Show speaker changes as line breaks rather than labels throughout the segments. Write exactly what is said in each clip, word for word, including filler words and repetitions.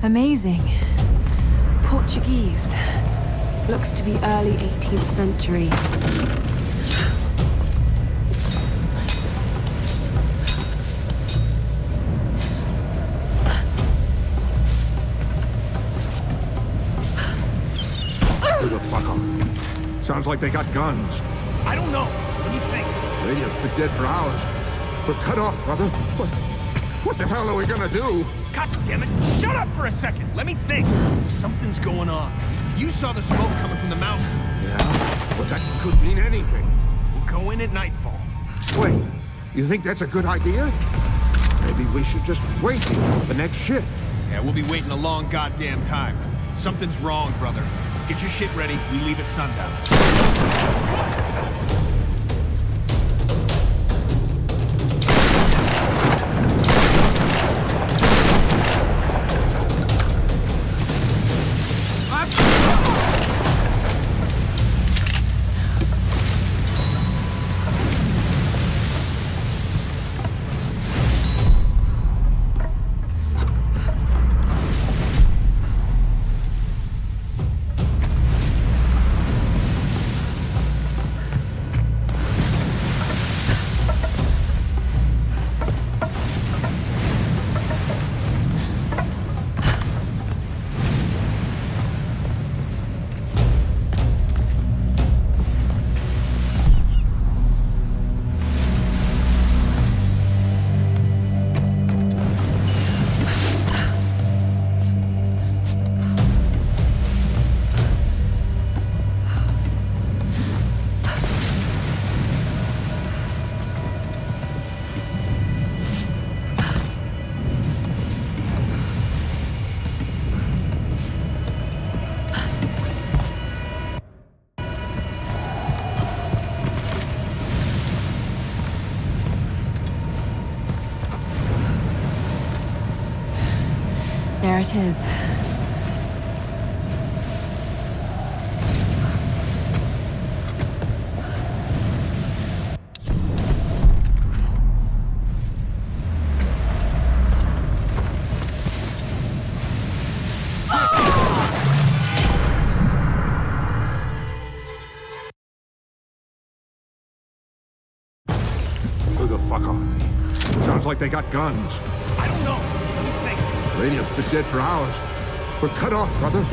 Amazing. Portuguese. Looks to be early eighteenth century.
Who the fuck are? Sounds like they got guns.
I don't know. What do you think?
Radio's been dead for hours. We're cut off, brother. What, what the hell are we gonna do?
God damn it! Shut up for a second! Let me think! Something's going on. You saw the smoke coming from the mountain.
Yeah, but that could mean anything.
We'll go in at nightfall.
Wait, you think that's a good idea? Maybe we should just wait for the next shift.
Yeah, we'll be waiting a long goddamn time. Something's wrong, brother. Get your shit ready. We leave at sundown.
There it is.
Who the fuck are they? Sounds like they got guns.
I don't know. Let me think.
Radio's been dead for hours. We're cut off, brother.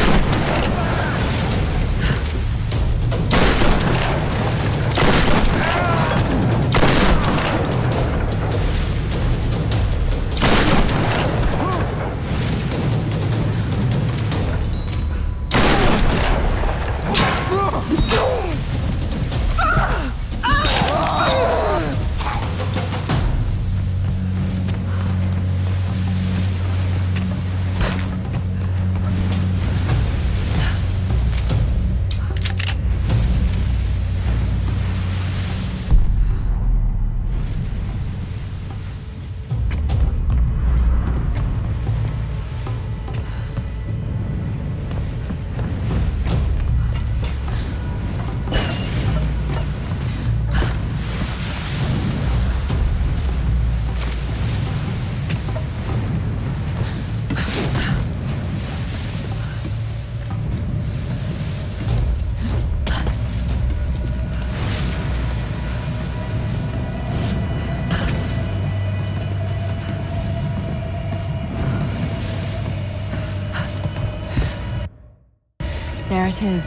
There it is.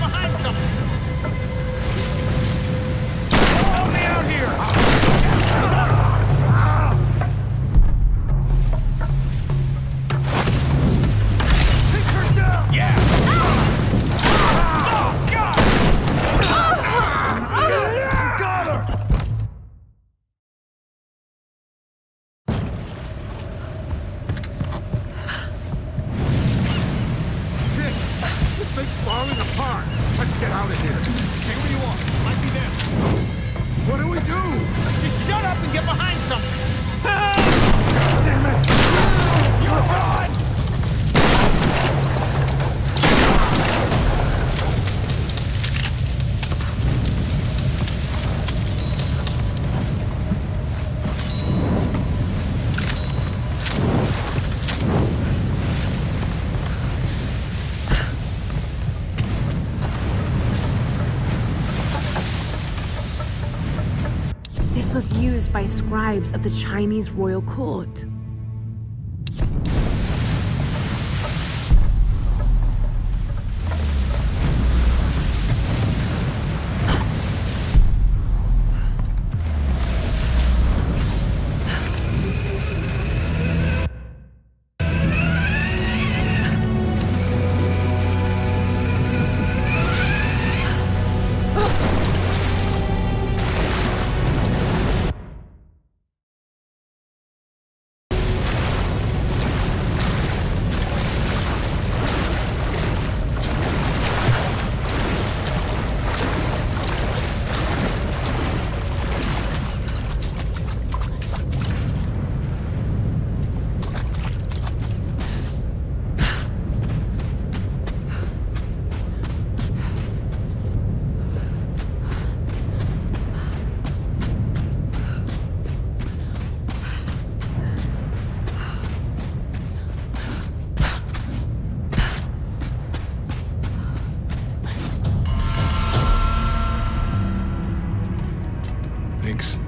behind something! Help me out here! Take her down! Yeah! Oh, God! Got her!
Shit! This thing's falling apart. Let's get out of here.
Stay where you are. Might be them.
What do we do?
Just shut up and get behind something! Damn it! You're on!
This was used by scribes of the Chinese royal court.
Thanks.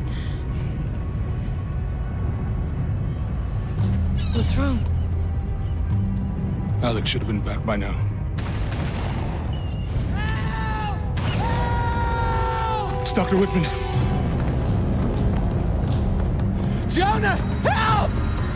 What's wrong?
Alex should have been back by now.
Help! Help!
It's Doctor Whitman.
Jonah! Help!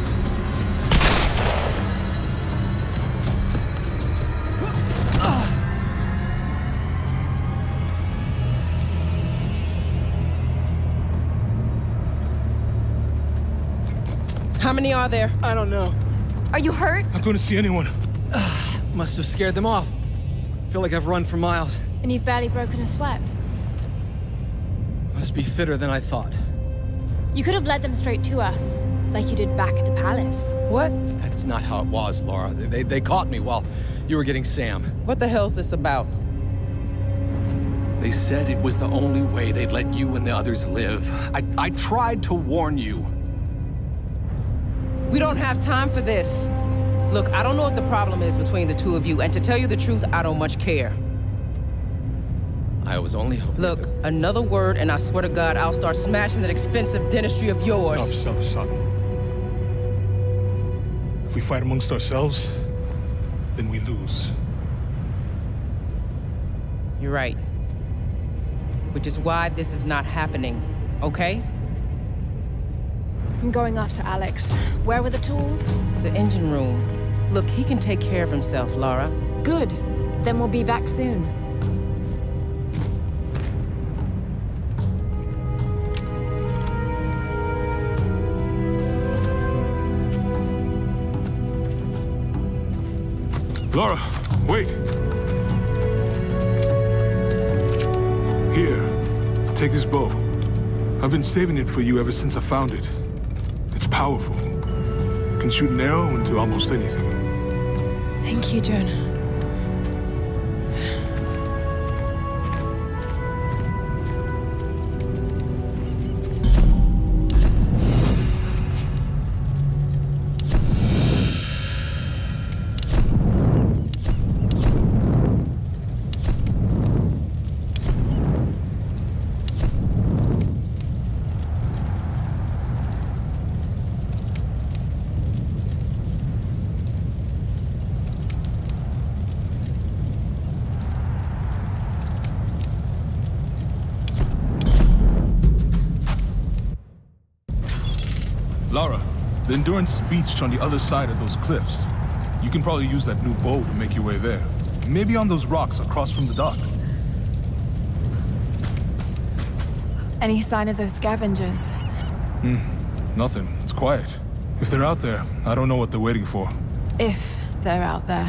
How many are there? I don't know.
Are you hurt?
I couldn't see anyone.
Must have scared them off. Feel like I've run for miles.
And you've barely broken a sweat.
Must be fitter than I thought.
You could have led them straight to us, like you did back at the palace.
What? That's not how it was, Laura. They, they, they caught me while you were getting Sam.
What the hell's this about?
They said it was the only way they'd let you and the others live. I, I tried to warn you.
We don't have time for this. Look, I don't know what the problem is between the two of you, and to tell you the truth, I don't much care.
I was only hoping
Look,
that...
another word, and I swear to God, I'll start smashing that expensive dentistry of yours.
Stop, stop, stop. If we fight amongst ourselves, then we lose.
You're right. Which is why this is not happening, okay?
I'm going after Alex. Where were the tools?
The engine room. Look, he can take care of himself, Laura.
Good. Then we'll be back soon.
Laura, wait. Here, take this bow. I've been saving it for you ever since I found it. It's powerful. It can shoot an arrow into almost anything.
Thank you, Jonah.
The Endurance is beached on the other side of those cliffs. You can probably use that new bow to make your way there. Maybe on those rocks across from the dock.
Any sign of those scavengers?
Hmm. Nothing. It's quiet. If they're out there, I don't know what they're waiting for.
If they're out there.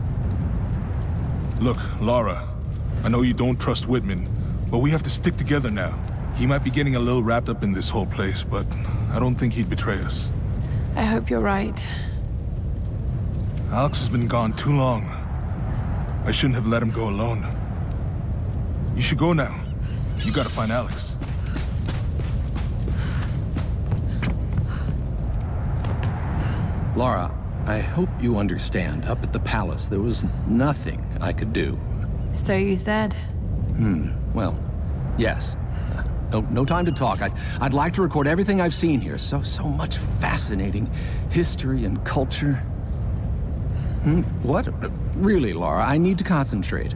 Look, Lara, I know you don't trust Whitman, but we have to stick together now. He might be getting a little wrapped up in this whole place, but I don't think he'd betray us.
I hope you're right.
Alex has been gone too long. I shouldn't have let him go alone. You should go now. You gotta find Alex.
Lara, I hope you understand. Up at the palace, there was nothing I could do.
So you said.
Hmm, well, yes. No, no time to talk. I'd, I'd like to record everything I've seen here. So, so much fascinating history and culture. Hmm, what? Really, Lara, I need to concentrate.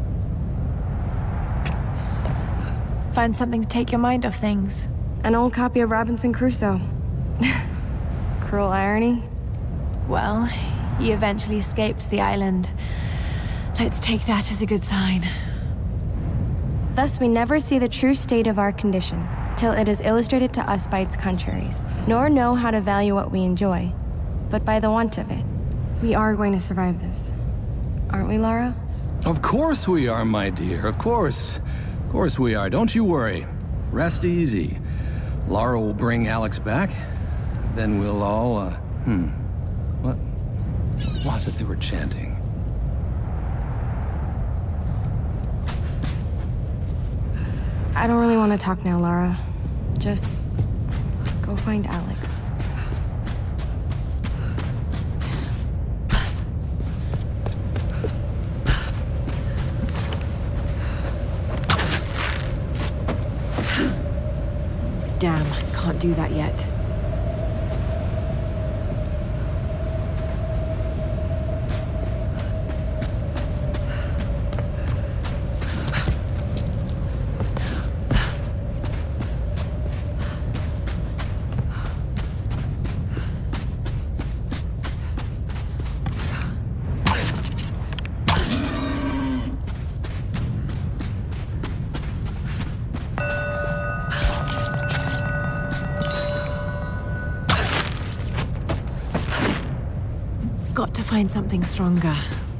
Find something to take your mind off things.
An old copy of Robinson Crusoe. Cruel irony.
Well, he eventually escapes the island. Let's take that as a good sign.
Thus we never see the true state of our condition, till it is illustrated to us by its contraries, nor know how to value what we enjoy, but by the want of it. We are going to survive this. Aren't we, Lara?
Of course we are, my dear. Of course. Of course we are. Don't you worry. Rest easy. Lara will bring Alex back. Then we'll all, uh, hmm. What was it they were chanting?
I don't really want to talk now, Lara. Just go find Alex.
Damn, can't do that yet. Got to find something stronger.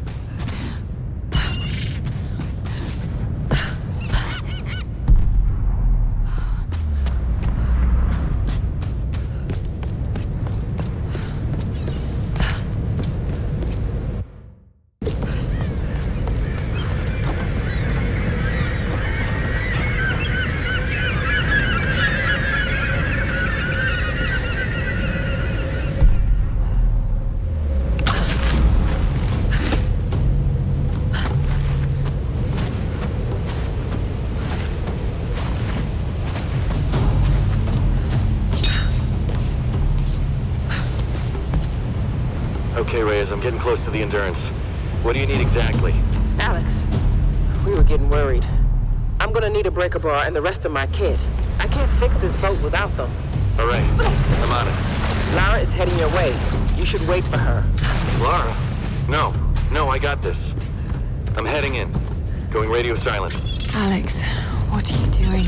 Okay, Reyes, I'm getting close to the Endurance. What do you need exactly?
Alex, we were getting worried. I'm gonna need a breaker bar and the rest of my kit. I can't fix this boat without them.
All right, I'm on it.
Lara is heading your way. You should wait for her.
Lara? No, no, I got this. I'm heading in. Going radio silent.
Alex, what are you doing?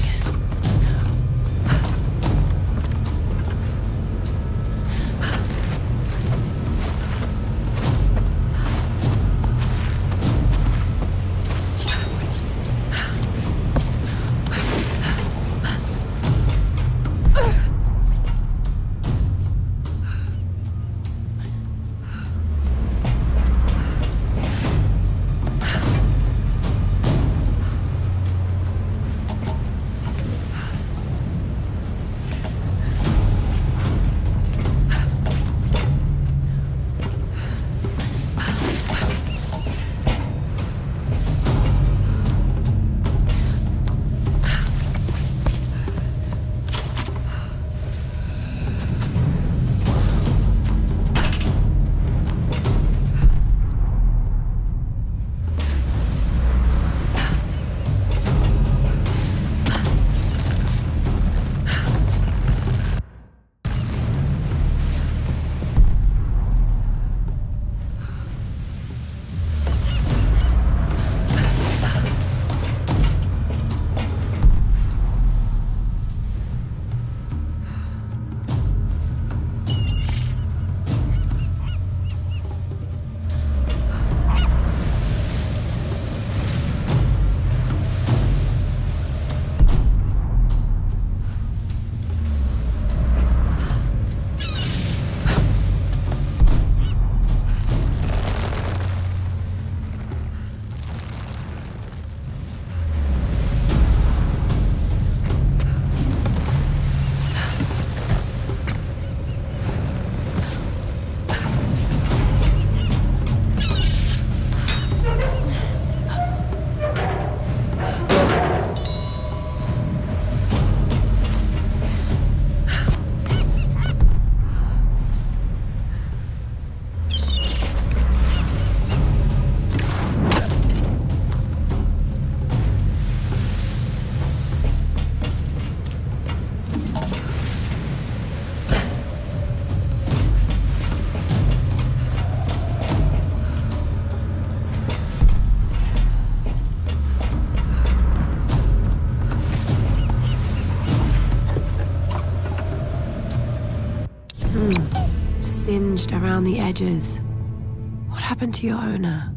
around the edges. What happened to your owner?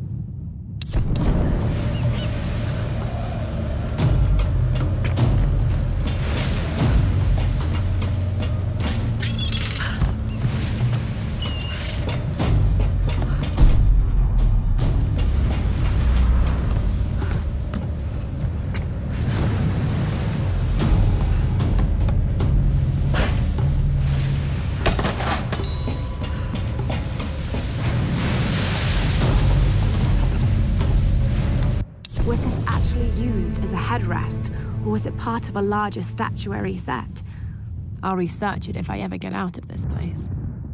Was this actually used as a headrest, or was it part of a larger statuary set?
I'll research it if I ever get out of this place.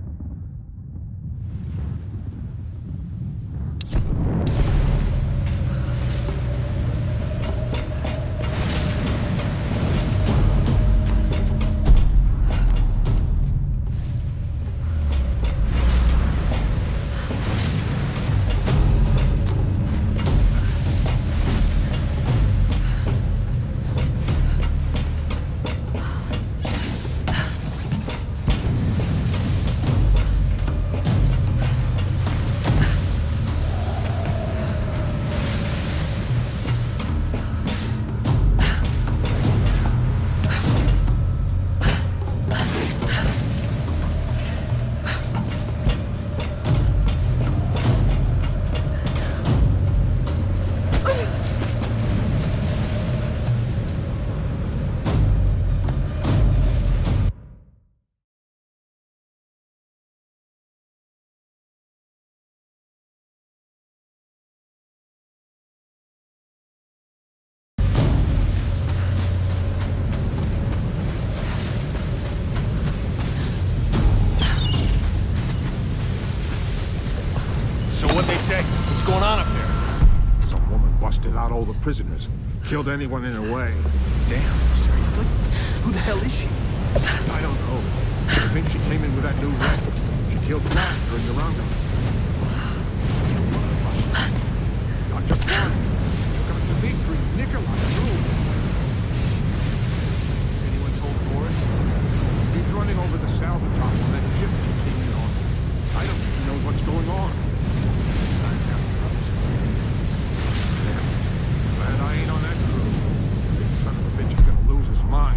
What'd they say? What's going on up there?
Some woman busted out all the prisoners. Killed anyone in her way.
Damn, seriously? Who the hell is she?
I don't know. I think she came in with that new wreck. She killed Black during the roundup. Not just one. Took out Dimitri, Nikolai, too. Has anyone told Boris? He's running over the salvage hop on that ship she came in on. I don't think he knows what's going on. Glad I ain't on that crew. This son of a bitch is gonna lose his mind.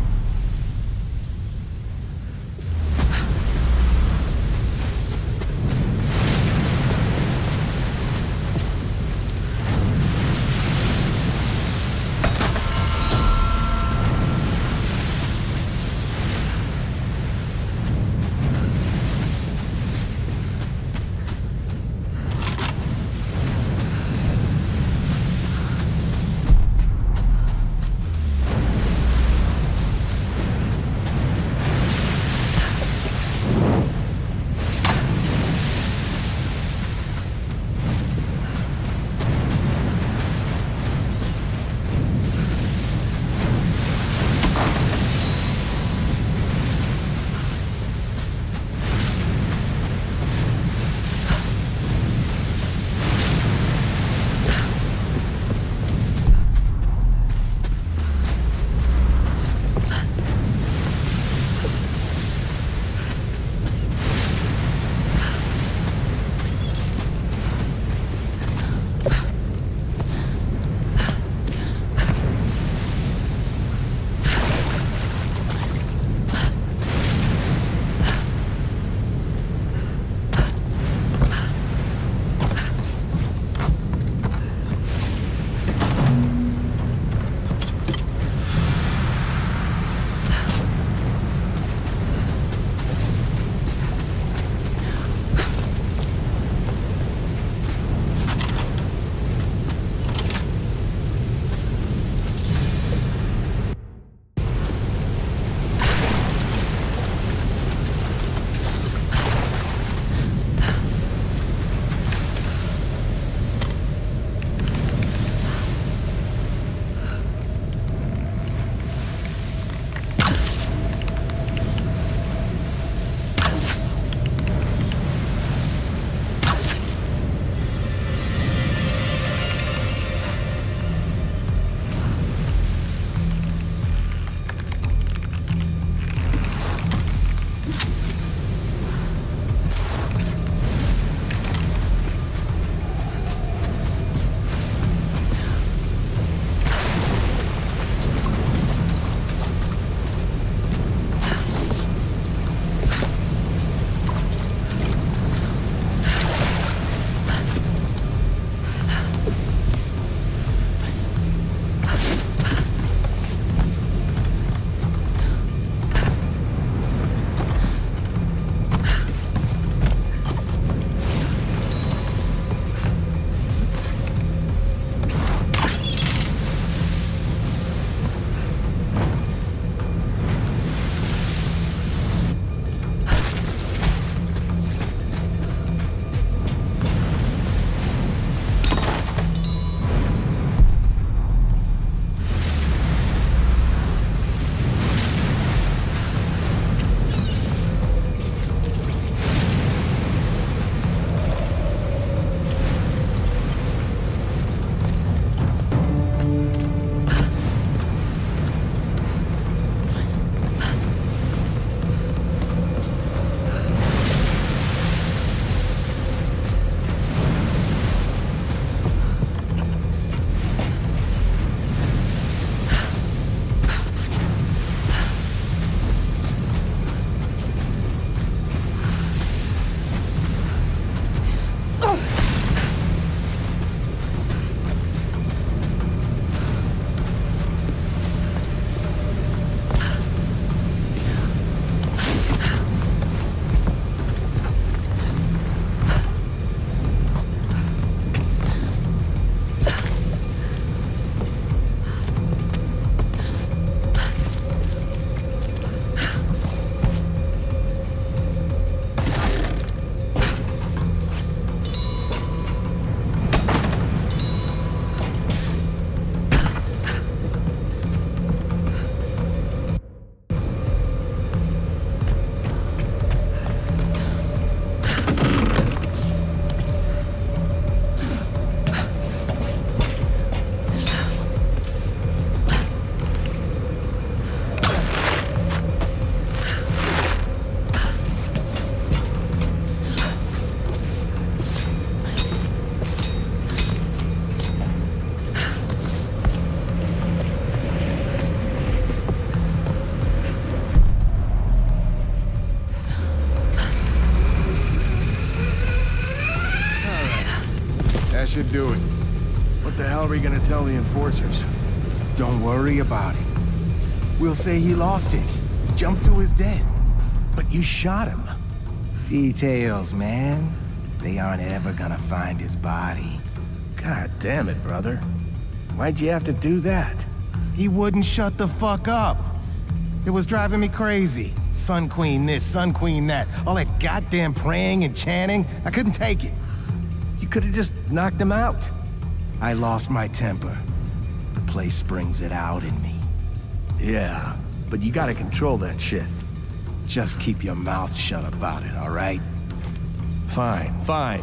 What the hell are we gonna tell the enforcers?
Don't worry about it. We'll say he lost it. Jumped to his death.
But you shot him.
Details, man. They aren't ever gonna find his body.
God damn it, brother. Why'd you have to do that?
He wouldn't shut the fuck up. It was driving me crazy. Sun Queen this, Sun Queen that. All that goddamn praying and chanting. I couldn't take it.
You could have just knocked him out.
I lost my temper. The place brings it out in me.
Yeah, but you gotta control that shit.
Just keep your mouth shut about it, all right?
Fine, fine.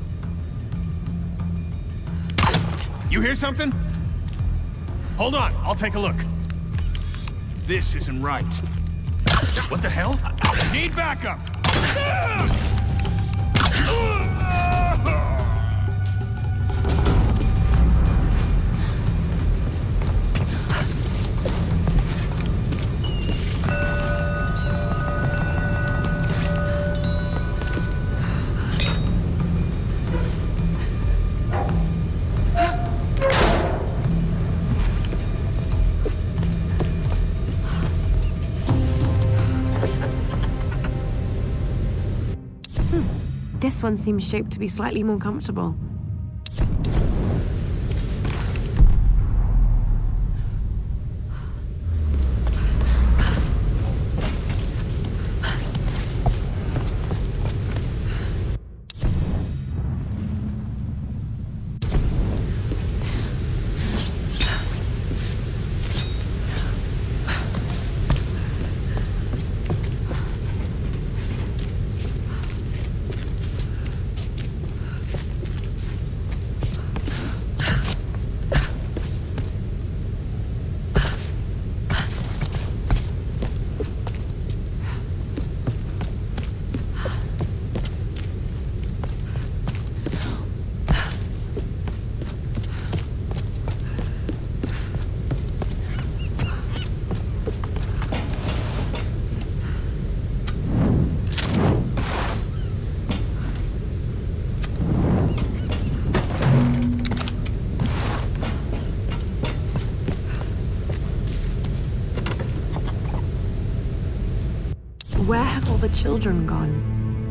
You hear something? Hold on, I'll take a look. This isn't right. What the hell? Need backup!
This one seems shaped to be slightly more comfortable. Where have all the children gone?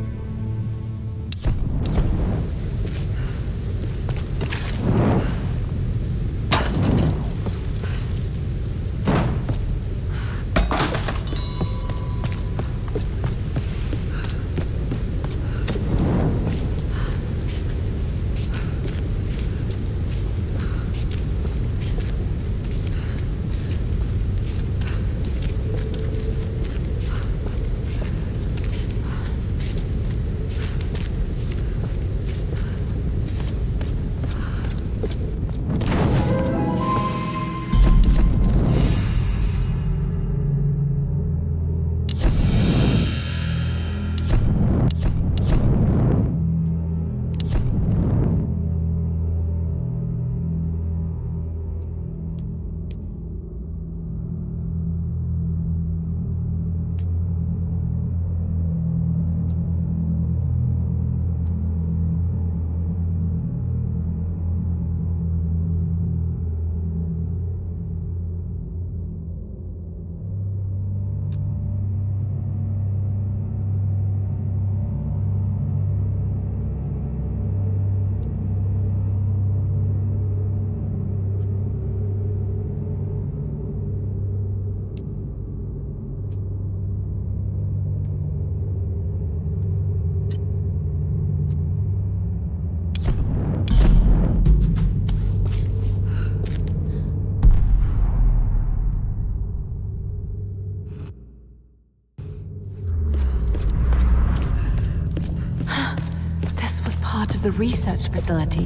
The research facility.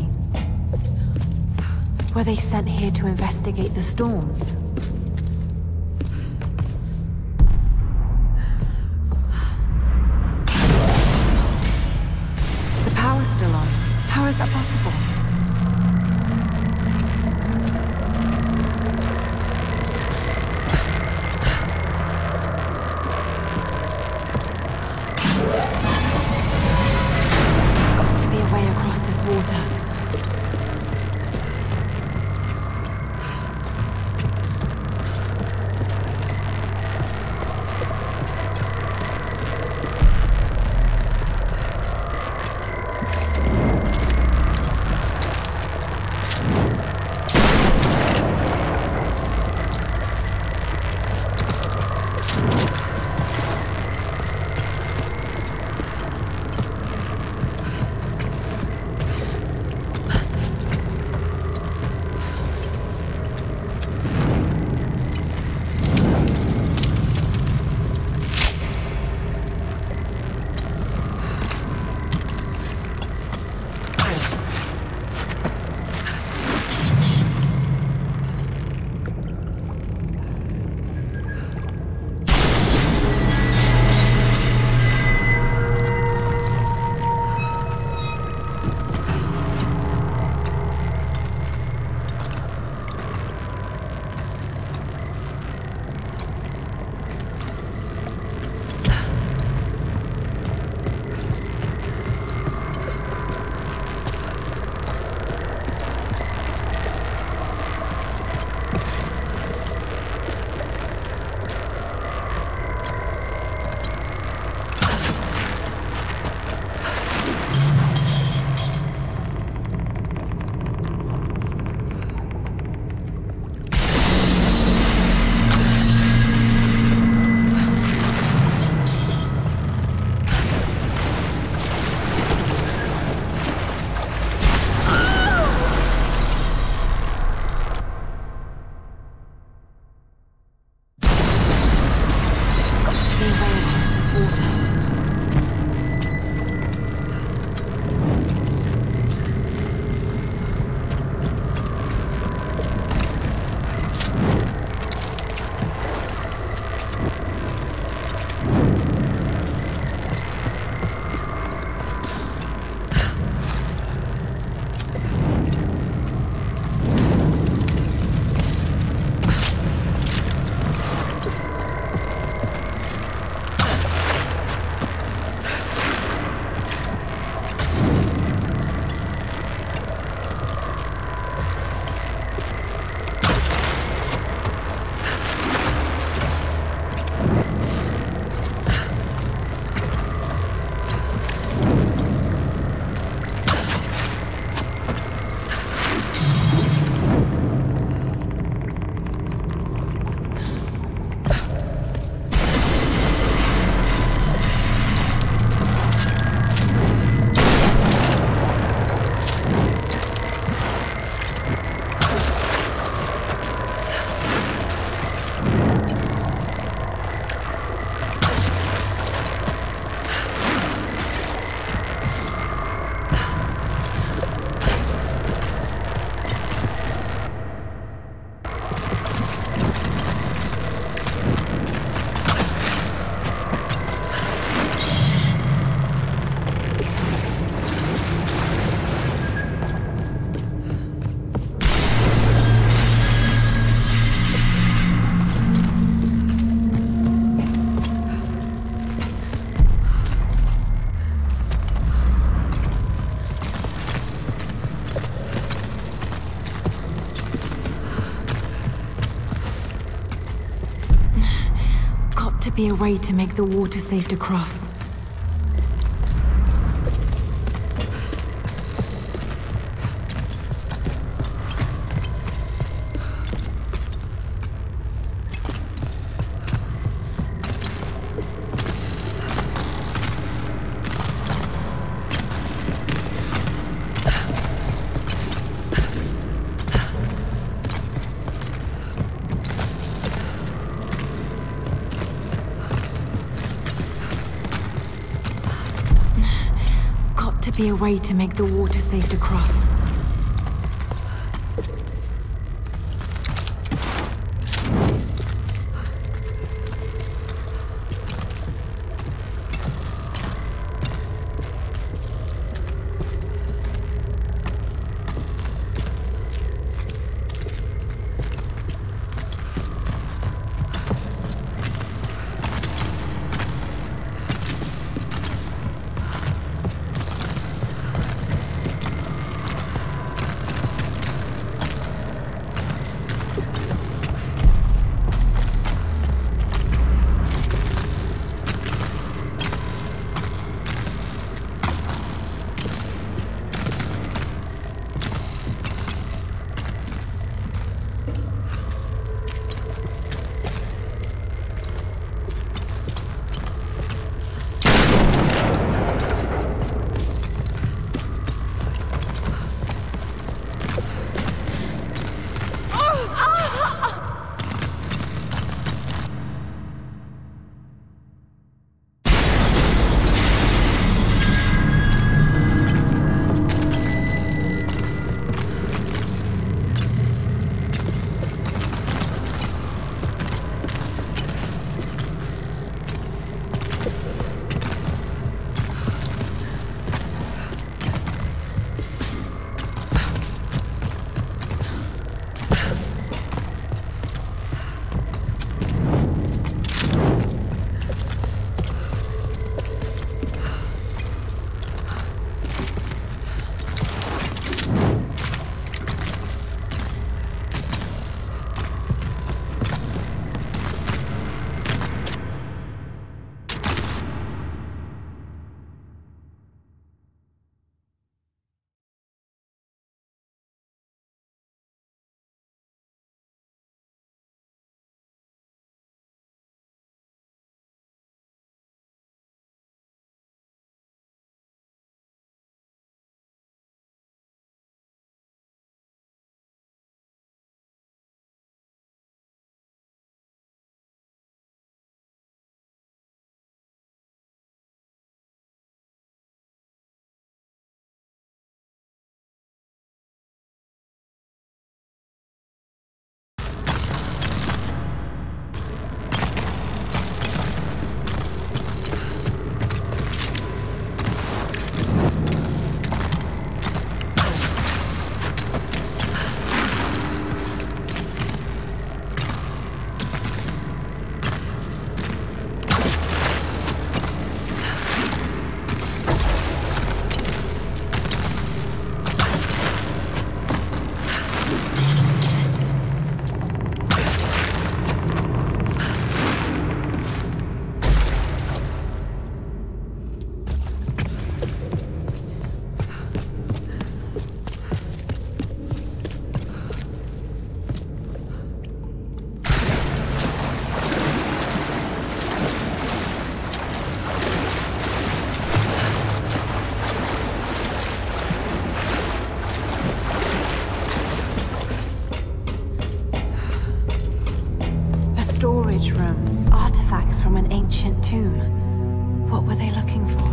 Were they sent here to investigate the storms? The power's still on. How is that possible? Way across this water.
to be a way to make the water safe to cross. Be a way to make the water safe to cross. Storage room. Artifacts from an ancient tomb. What were they looking for?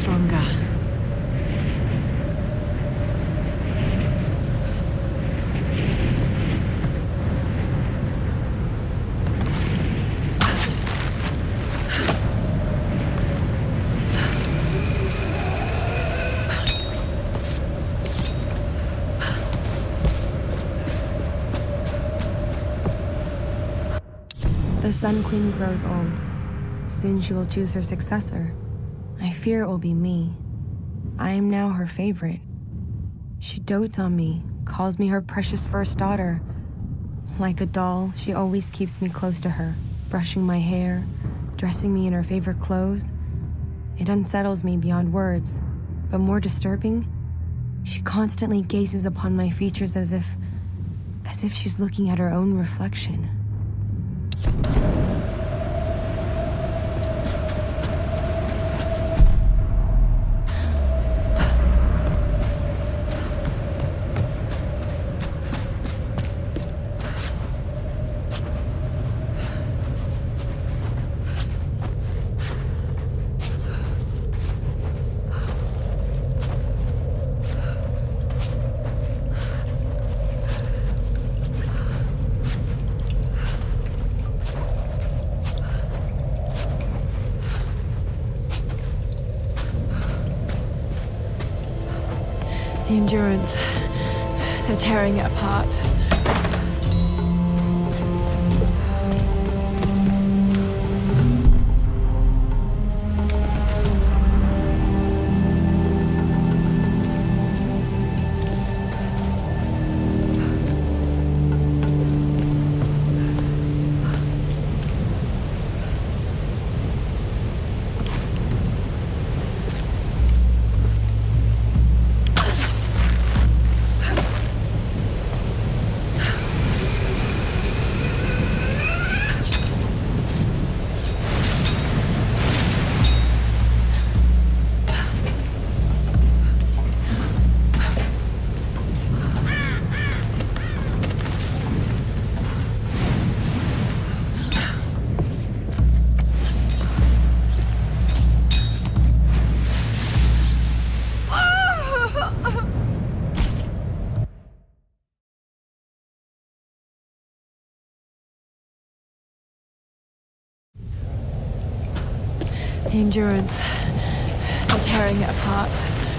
stronger.
The Sun Queen grows old. Soon she will choose her successor. I fear it will be me. I am now her favorite. She dotes on me, calls me her precious first daughter. Like a doll, she always keeps me close to her, brushing my hair, dressing me in her favorite clothes. It unsettles me beyond words, but more disturbing, she constantly gazes upon my features as if... as if she's looking at her own reflection.
The Endurance. They're tearing it apart. The Endurance. They're tearing it apart.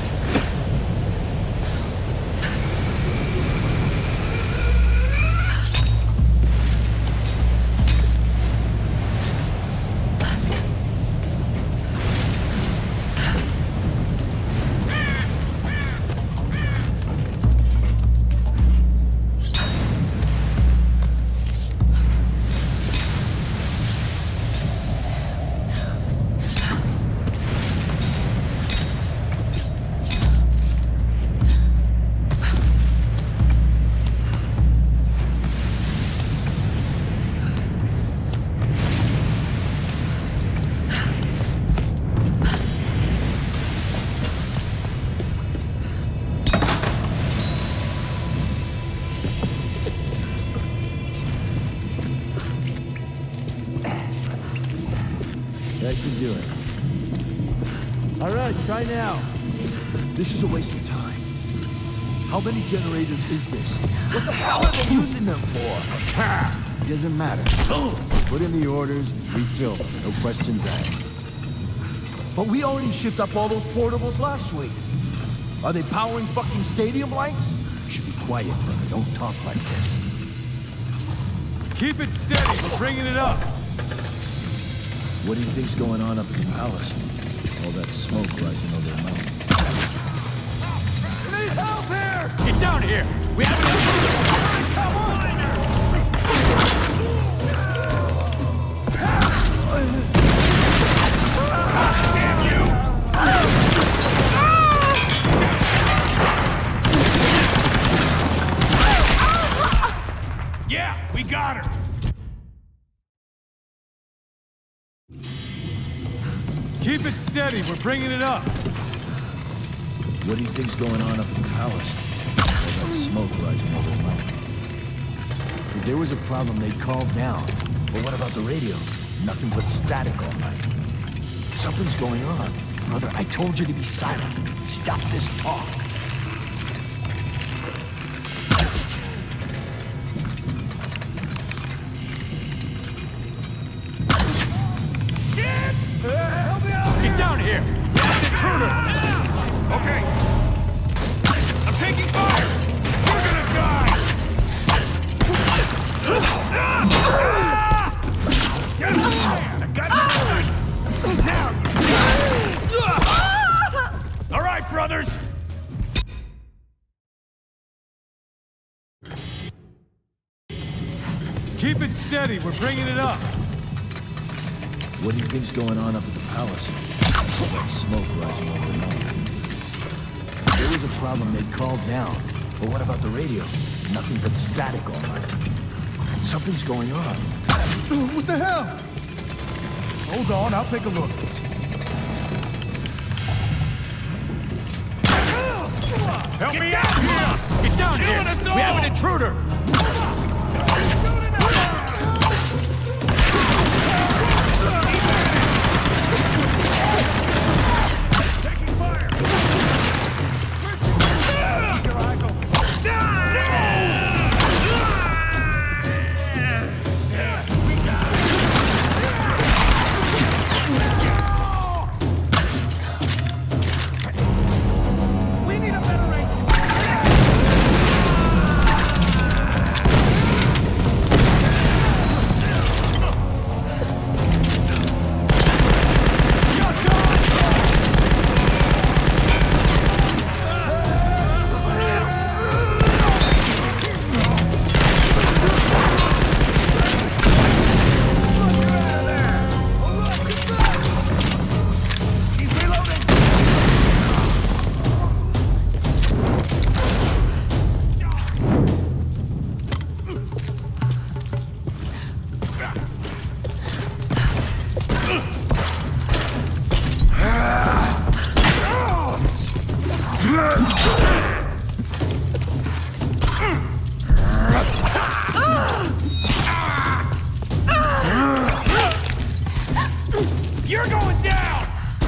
That should do it. All right, try now.
This is a waste of time. How many generators is this? What the hell are they using them for?
Ha! Doesn't matter. Put in the orders, refill them, no questions asked.
But we already shipped up all those portables last week. Are they powering fucking stadium lights?
You should be quiet, brother. Don't talk like this.
Keep it steady. We're bringing it up.
What do you think's going on up in the palace? All that smoke rising over the mountain.
Need help here! Get down here! We have to... Come on! Damn you! Yeah, we got her! Keep it steady, we're bringing it up.
What do you think's going on up in the palace? All that smoke rising over the mountain. If there was a problem, they'd call down. But what about the radio? Nothing but static all night. Something's going on.
Brother, I told you to be silent. Stop this talk.
Shit! Uh, help me out! Get down here! That's an intruder! Okay. I'm taking fire! You're gonna die! Get him! I got you! Now! All right, brothers!
Keep it steady, we're bringing it up.
What do you think's going on up at the palace? Smoke rising over the mountain. If there was a problem, they'd call down. But what about the radio? Nothing but static all night. Something's going on.
What the hell? Hold on, I'll take a look.
Help Get me out here! Get down Killing here! Us all. We have an intruder! Taking fire! Keep your eyes open. We got it! We need a better range. You're going down!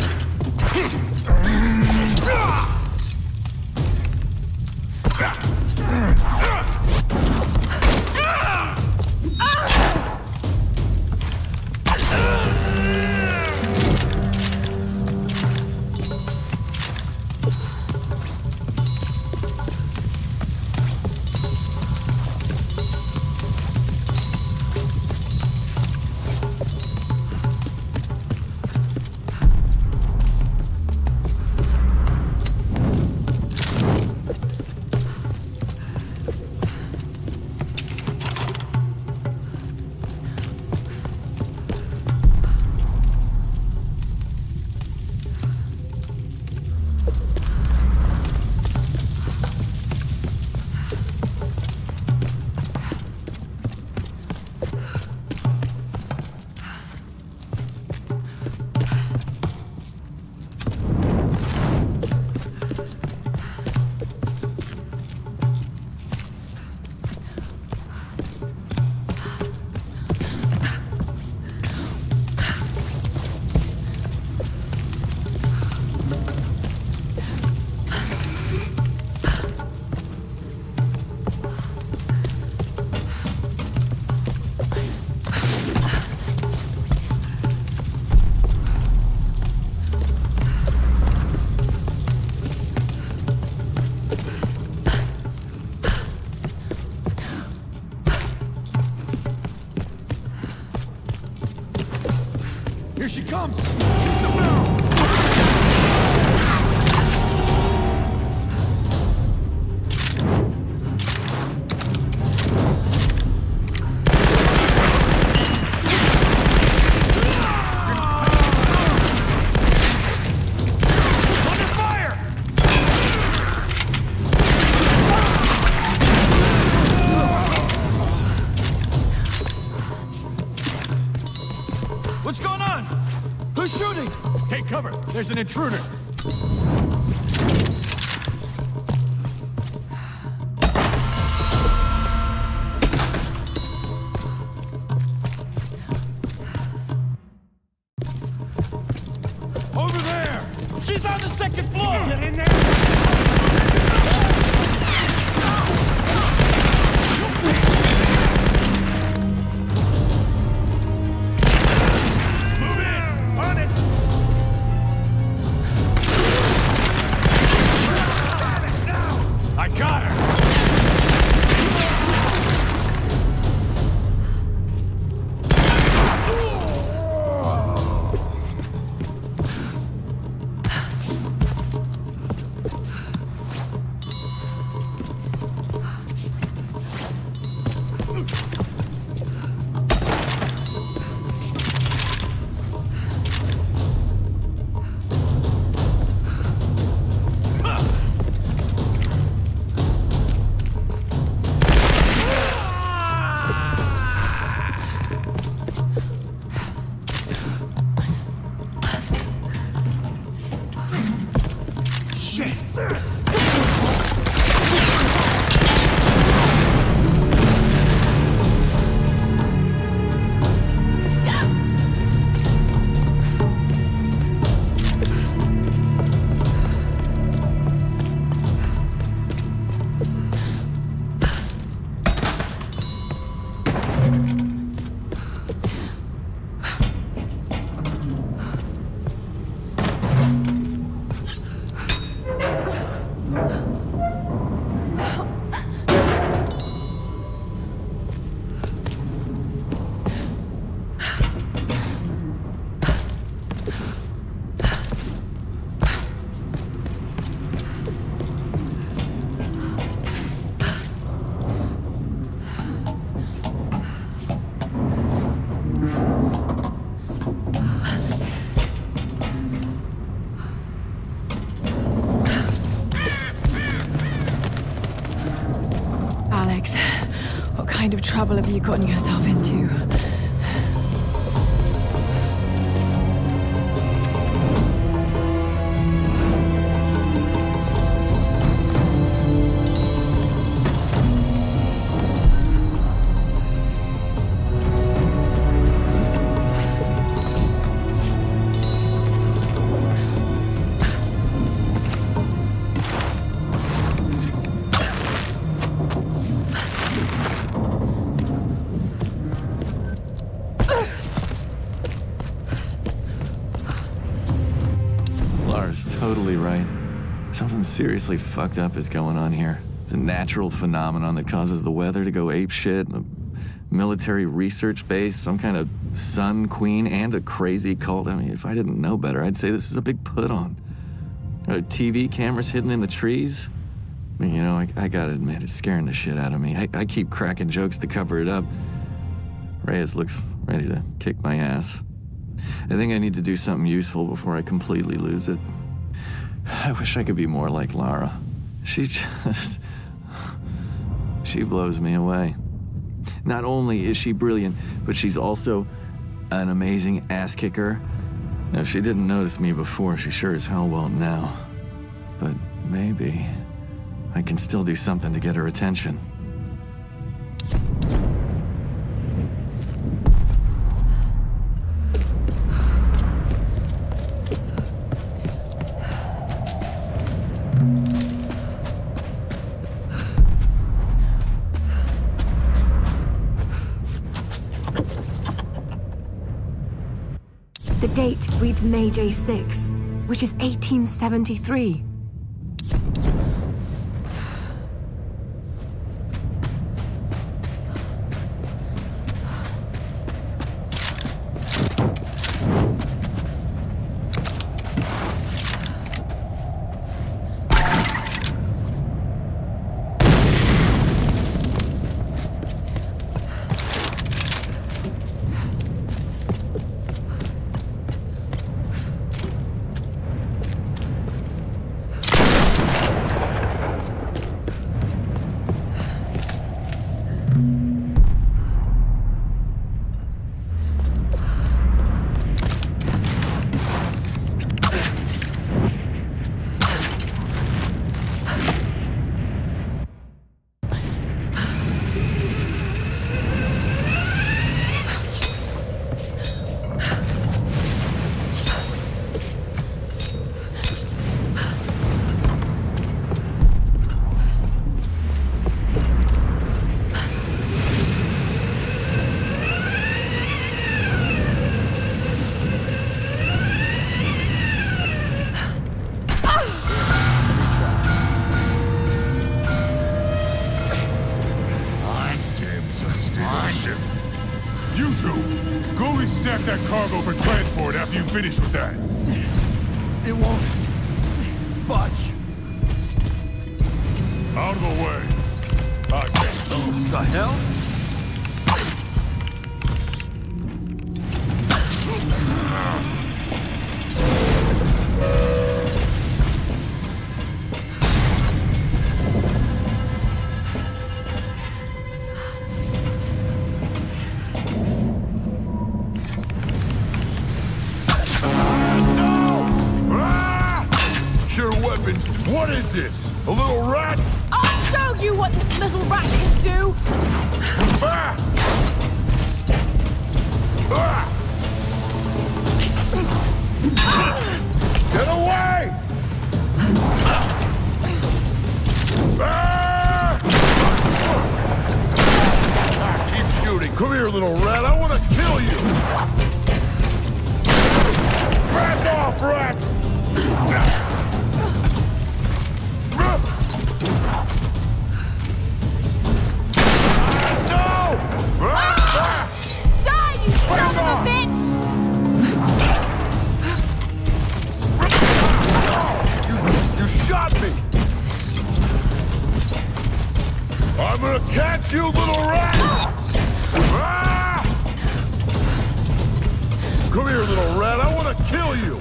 Here she comes! Shoot the barrel! Under fire! What's going on? Who's shooting? Take cover. There's an intruder. Over there! got her!
What kind of trouble have you gotten yourself into?
Totally right. Something seriously fucked up is going on here. It's a natural phenomenon that causes the weather to go apeshit, a military research base, some kind of sun queen, and a crazy cult. I mean, if I didn't know better, I'd say this is a big put-on. Uh, T V cameras hidden in the trees? I mean, you know, I, I gotta admit, it's scaring the shit out of me. I, I keep cracking jokes to cover it up. Reyes looks ready to kick my ass. I think I need to do something useful before I completely lose it. I wish I could be more like Lara. She just... she blows me away. Not only is she brilliant, but she's also an amazing ass kicker. Now, if she didn't notice me before, she sure as hell won't now. But maybe I can still do something to get her attention.
The date reads May J six, which is eighteen seventy-three.
You two, go restack that cargo for transport after you finish with that.
It won't budge.
Out of the way. I can't
What the hell?
What is this? A little rat?
I'll show you what this little rat can do!
Ah! Ah! Get away! Ah! Ah, keep shooting. Come here, little rat. I want to kill you. Back off, rat! I'm gonna catch you, little rat! Ah! Come here, little rat. I want to kill you.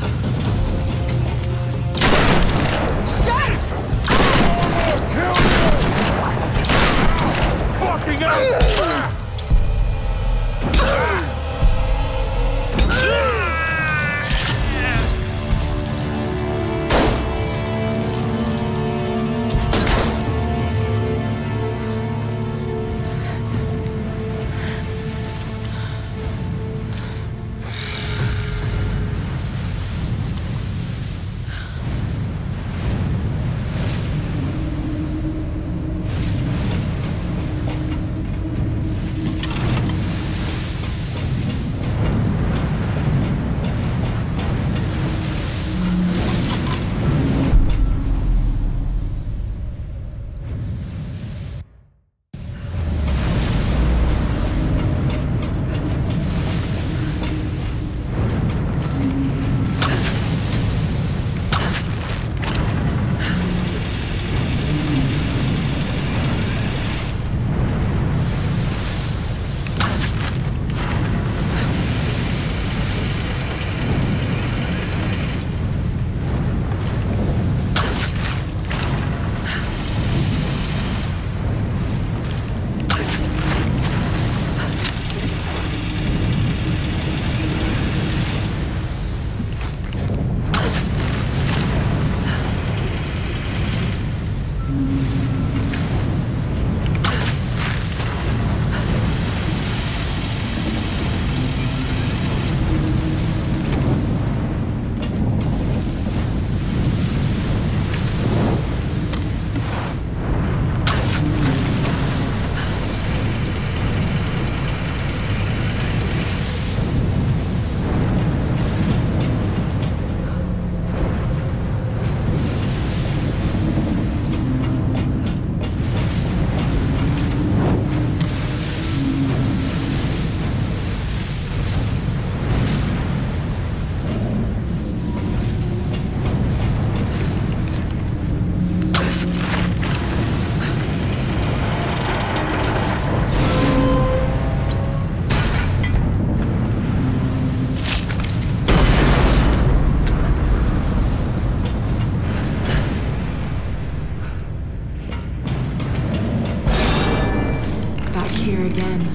Shut!
I'll kill you! Fucking out! Ah! Ah!
Here again.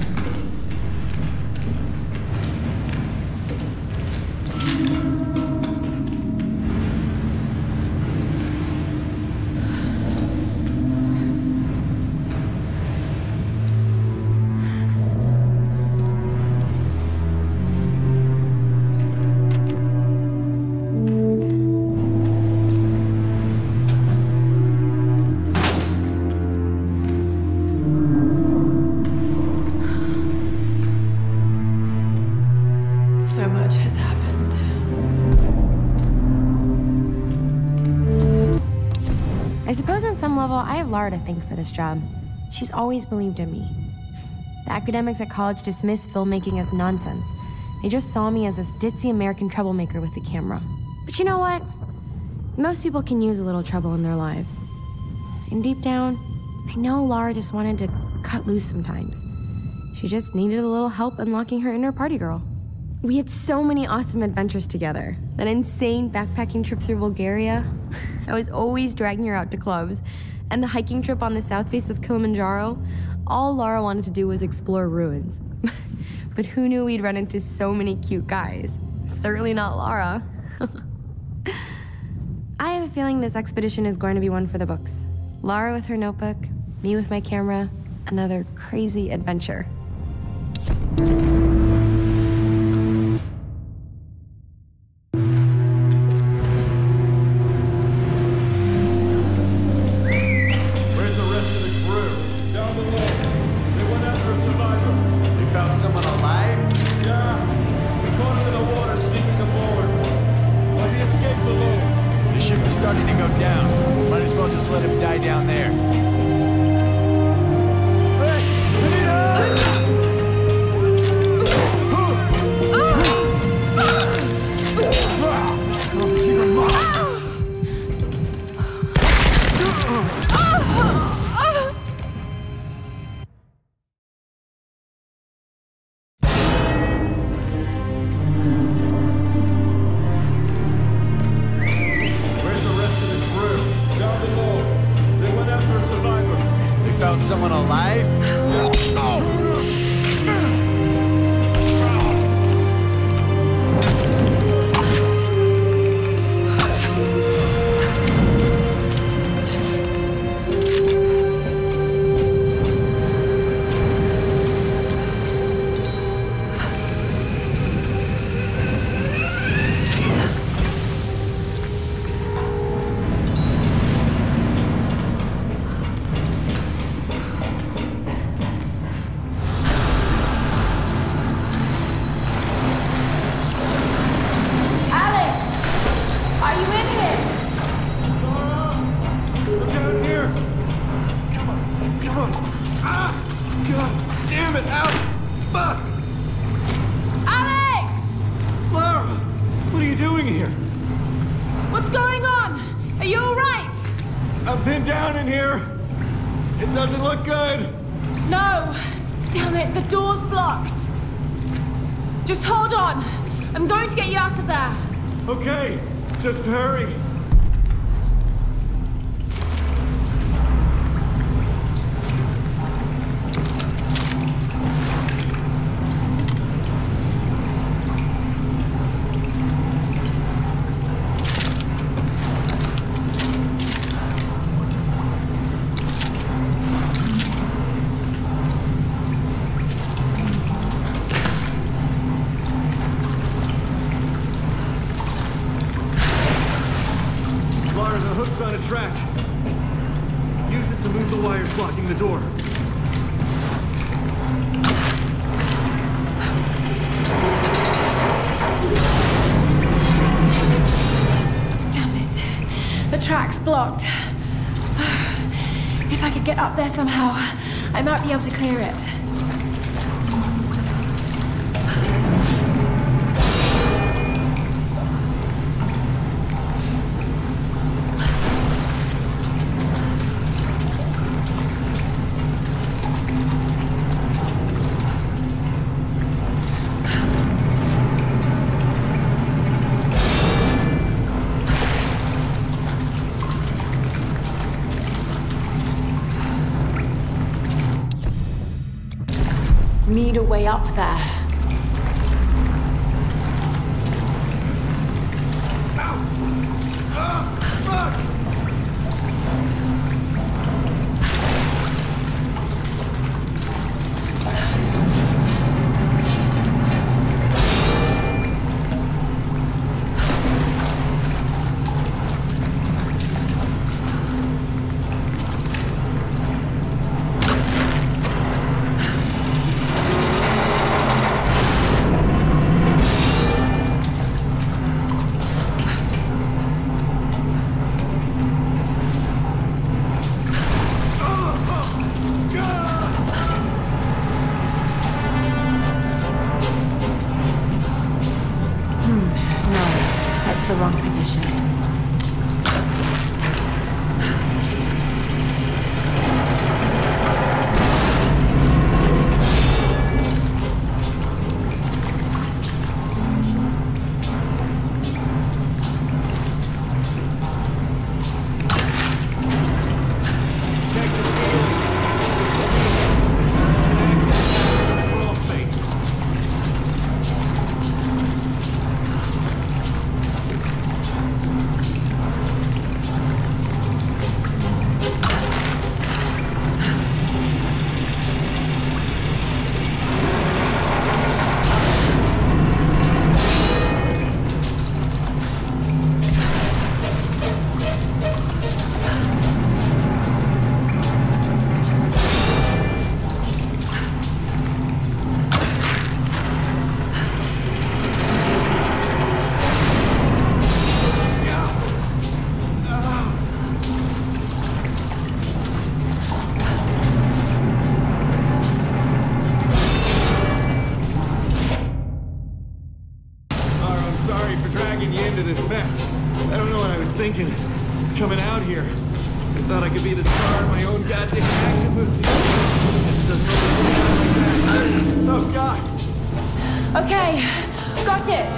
So much has happened.
I suppose on some level, I have Lara to thank for this job. She's always believed in me. The academics at college dismissed filmmaking as nonsense. They just saw me as this ditzy American troublemaker with a camera. But you know what? Most people can use a little trouble in their lives. And deep down, I know Lara just wanted to cut loose sometimes. She just needed a little help unlocking her inner party girl. We had so many awesome adventures together. That insane backpacking trip through Bulgaria. I was always dragging her out to clubs. And the hiking trip on the south face of Kilimanjaro. All Lara wanted to do was explore ruins. But who knew we'd run into so many cute guys? Certainly not Lara. I have a feeling this expedition is going to be one for the books. Lara with her notebook, me with my camera, another crazy adventure.
Where's the rest of the crew? Down below. They went after a survivor. They found someone alive? Yeah. We caught him in the water sneaking aboard. Well, he escaped below. The ship is starting to go down. Might as well just let him die down there. Someone alive? Okay, just hurry. On a track. Use it to move the wires blocking the door.
Damn it. The track's blocked. If I could get up there somehow, I might be able to clear it. Need a way up there.
here. I thought I could be the star of my own goddamn action movie. This doesn't like that. Oh, God.
Okay, got it.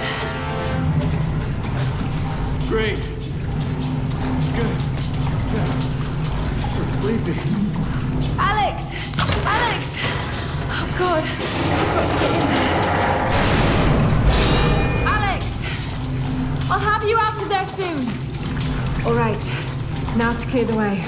Great. Good. Good. So sleepy.
Alex! Alex! Oh, God. I've got to get in there. Alex! I'll have you out of there soon.
All right. Now to clear the way.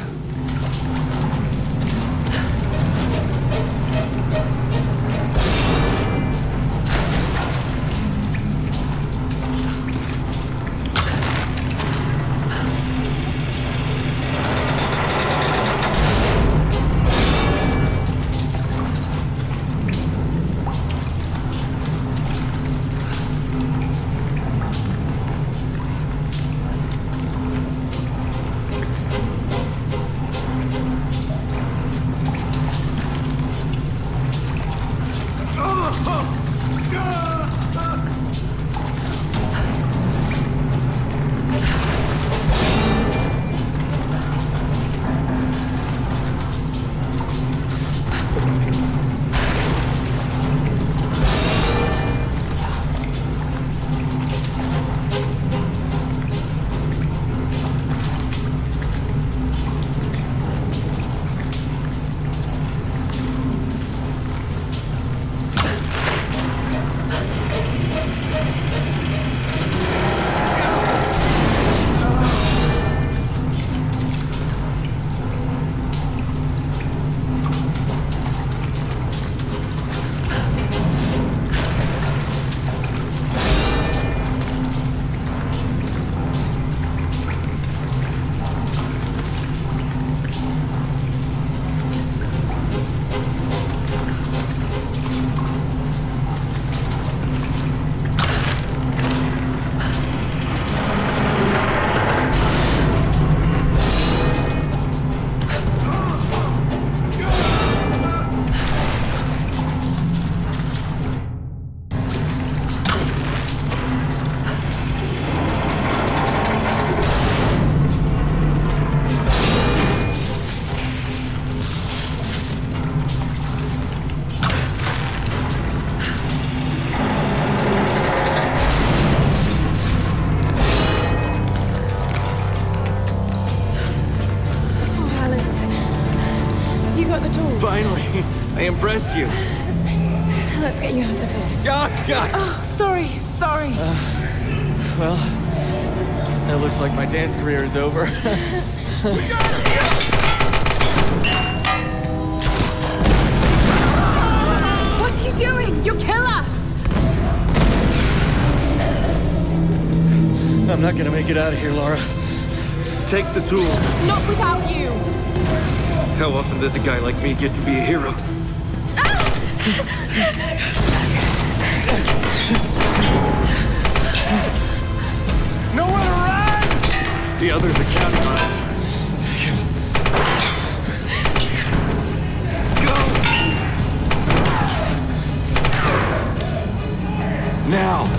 Finally, I impressed you.
Let's get you out of here.
God, God.
Oh, sorry, sorry.
Uh, well, it looks like my dance career is over.
What are you doing? You'll kill us!
I'm not gonna make it out of here, Laura. Take the tool.
Not without you.
How often does a guy like me get to be a hero? Nowhere to run! The others are counting on us. Go! Now!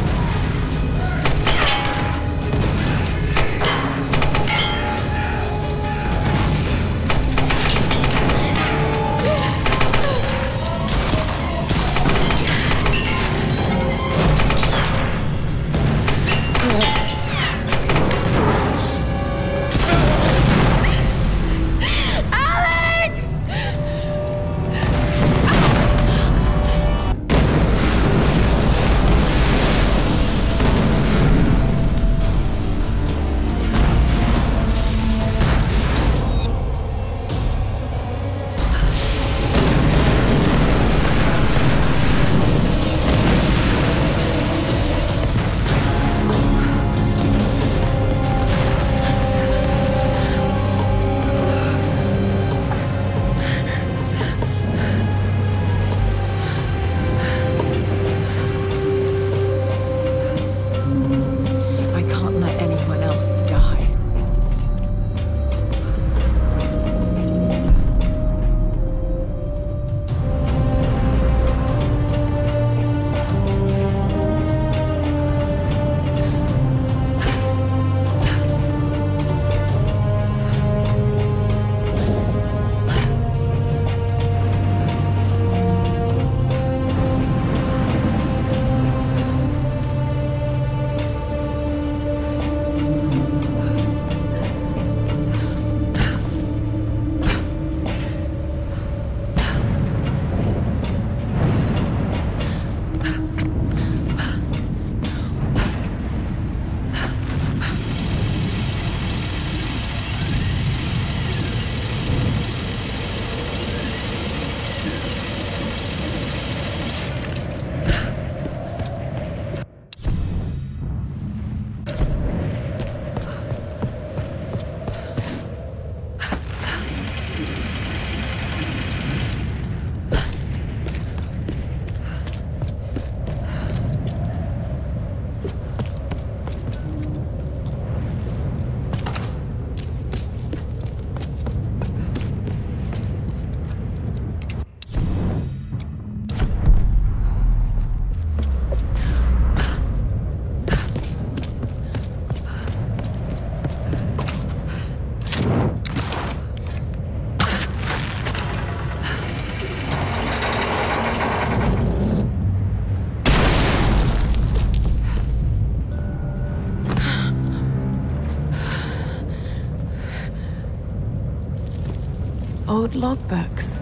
old logbooks.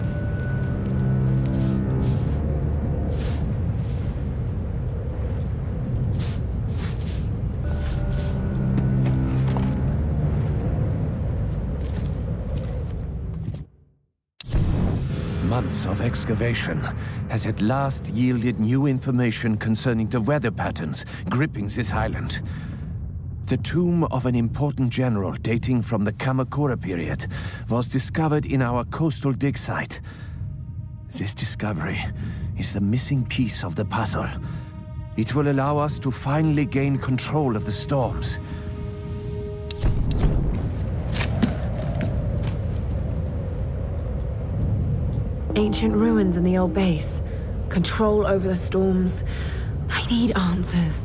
Months of excavation has at last yielded new information concerning the weather patterns gripping this island. The tomb of an important general dating from the Kamakura period was discovered in our coastal dig site. This discovery is the missing piece of the puzzle. It will allow us to finally gain control of the storms.
Ancient ruins in the old base. Control over the storms. I need answers.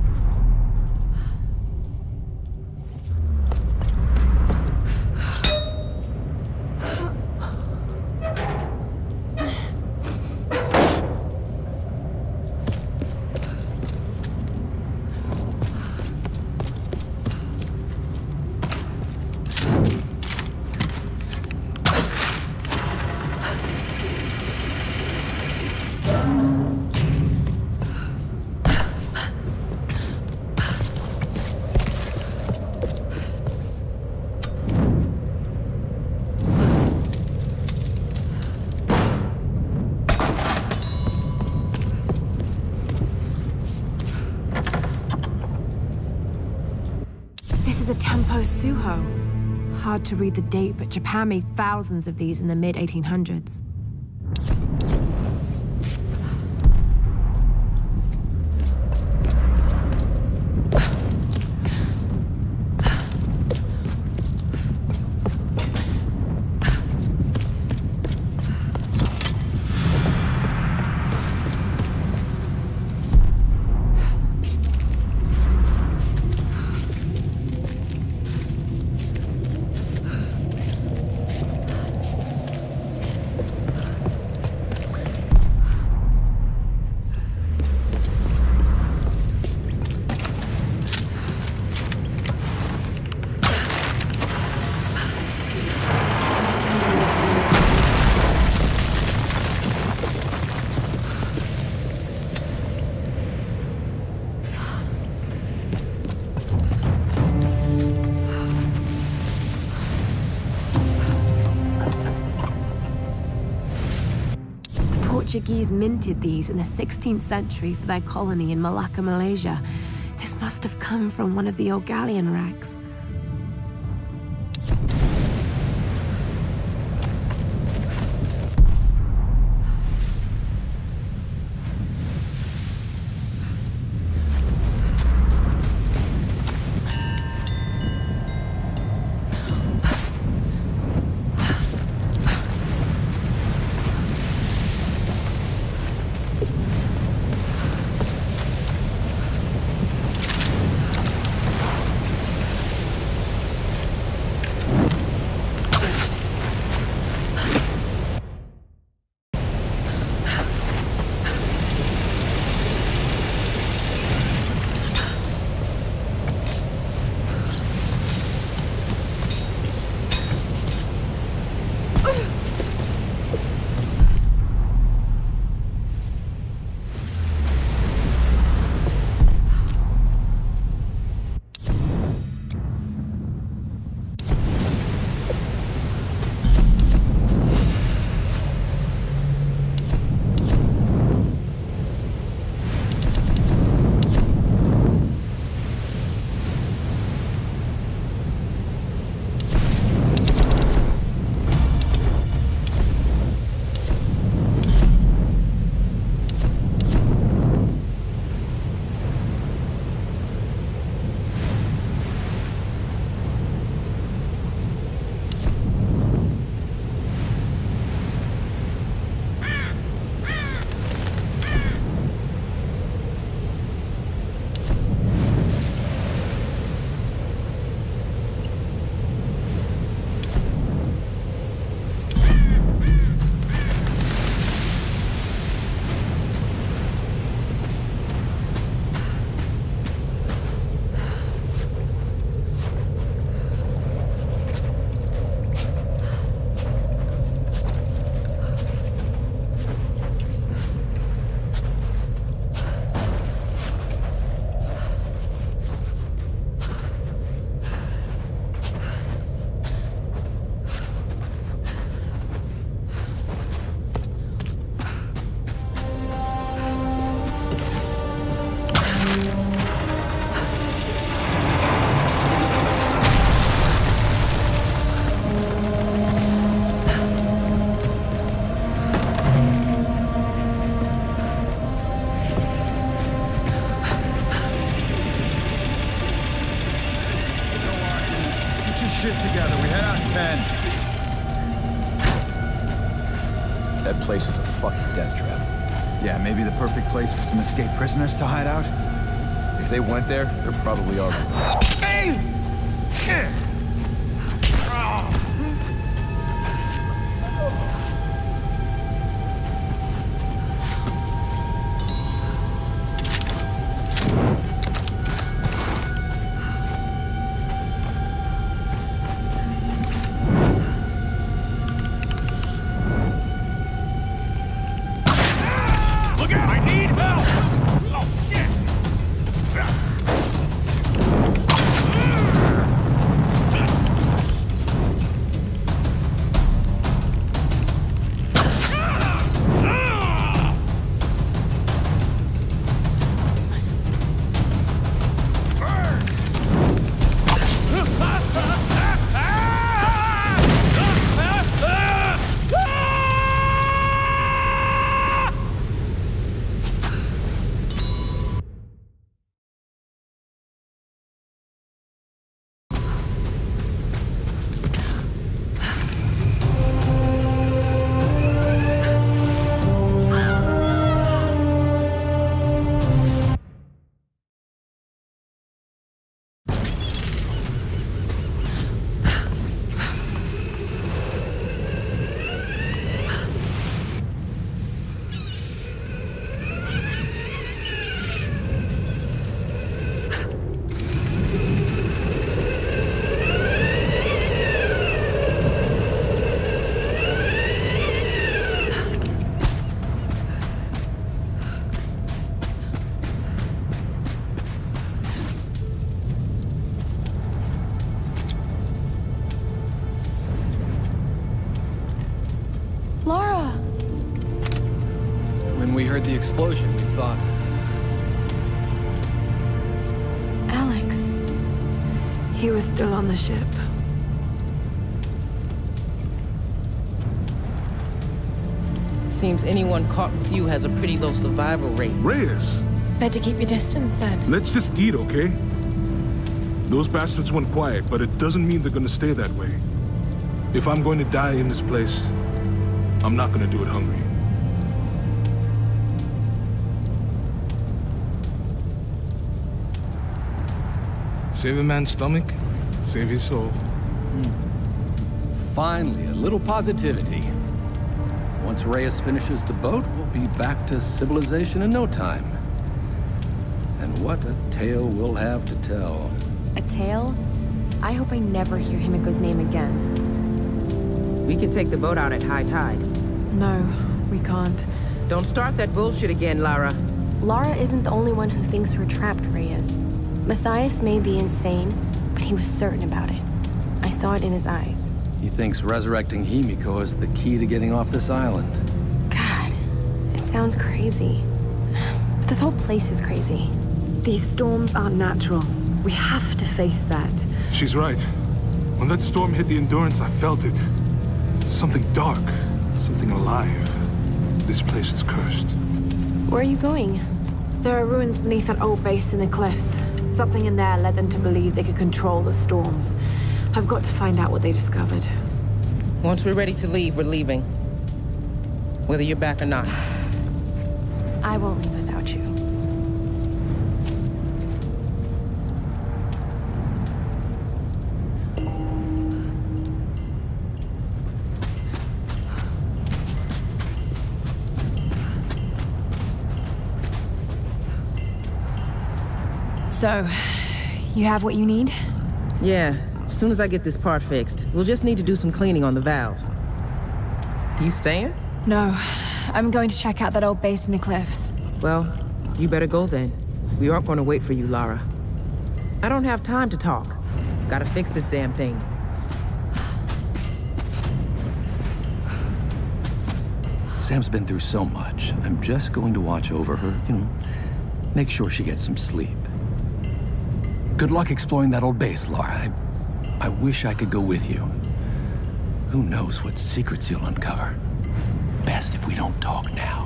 Suho. Hard to read the date, but Japan made thousands of these in the mid eighteen hundreds. Portuguese minted these in the sixteenth century for their colony in Malacca, Malaysia. This must have come from one of the old galleon wrecks.
That place is a fucking death trap.
Yeah, maybe the perfect place for some escaped prisoners to hide out.
If they went there, they're probably already.
Hey!
The explosion, we thought.
Alex. He was still on the ship.
Seems anyone caught with you has a pretty low survival rate.
Reyes!
Better keep your distance then.
Let's just eat, okay? Those bastards went quiet, but it doesn't mean they're gonna stay that way. If I'm going to die in this place, I'm not gonna do it hungry. Save a man's stomach, save his soul.
Hmm. Finally, a little positivity. Once Reyes finishes the boat, we'll be back to civilization in no time. And what a tale we'll have to tell.
A tale? I hope I never hear Himiko's name again.
We can take the boat out at high tide.
No, we can't.
Don't start that bullshit again, Lara.
Lara isn't the only one who thinks we're trapped, Reyes. Matthias may be insane, but he was certain about it. I saw it in his eyes.
He thinks resurrecting Himiko is the key to getting off this island.
God, it sounds crazy. But this whole place is crazy.
These storms aren't natural. We have to face that.
She's right. When that storm hit the Endurance, I felt it. Something dark, something alive. This place is cursed.
Where are you going?
There are ruins beneath an old base in the cliffs. Something in there led them to believe they could control the storms. I've got to find out what they discovered.
Once we're ready to leave, we're leaving. Whether you're back or not.
I won't leave without you.
So, you have what you need?
Yeah, as soon as I get this part fixed. We'll just need to do some cleaning on the valves. You staying?
No, I'm going to check out that old base in the cliffs.
Well, you better go then. We aren't going to wait for you, Lara. I don't have time to talk. Gotta fix this damn thing.
Sam's been through so much. I'm just going to watch over her, you know, make sure she gets some sleep. Good luck exploring that old base, Lara. I, I wish I could go with you. Who knows what secrets you'll uncover. Best if we don't talk now.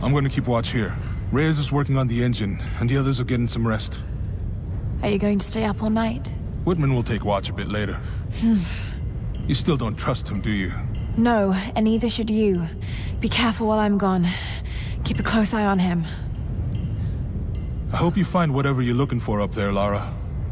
I'm going to keep watch here. Reyes is working on the engine, and the others are getting some rest.
Are you going to stay up all night?
Whitman will take watch a bit later.
Hmm.
You still don't trust him, do you?
No, and neither should you. Be careful while I'm gone. Keep a close eye on him.
I hope you find whatever you're looking for up there, Lara.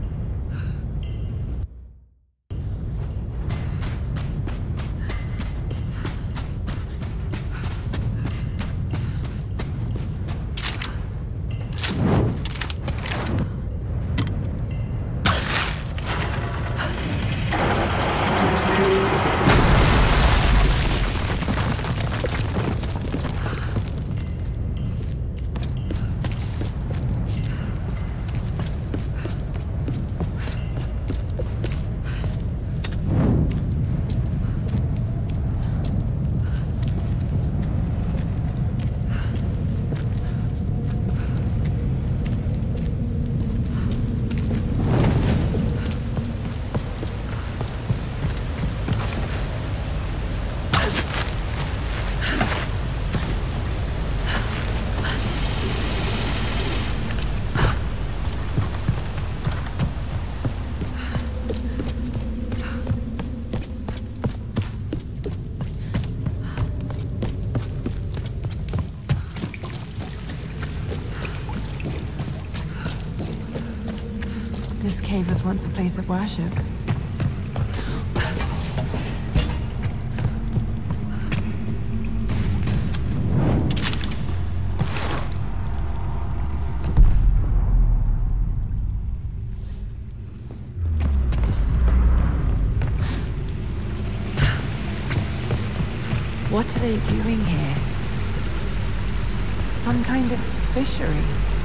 This cave was once a place of worship. What are they doing here? Some kind of fishery.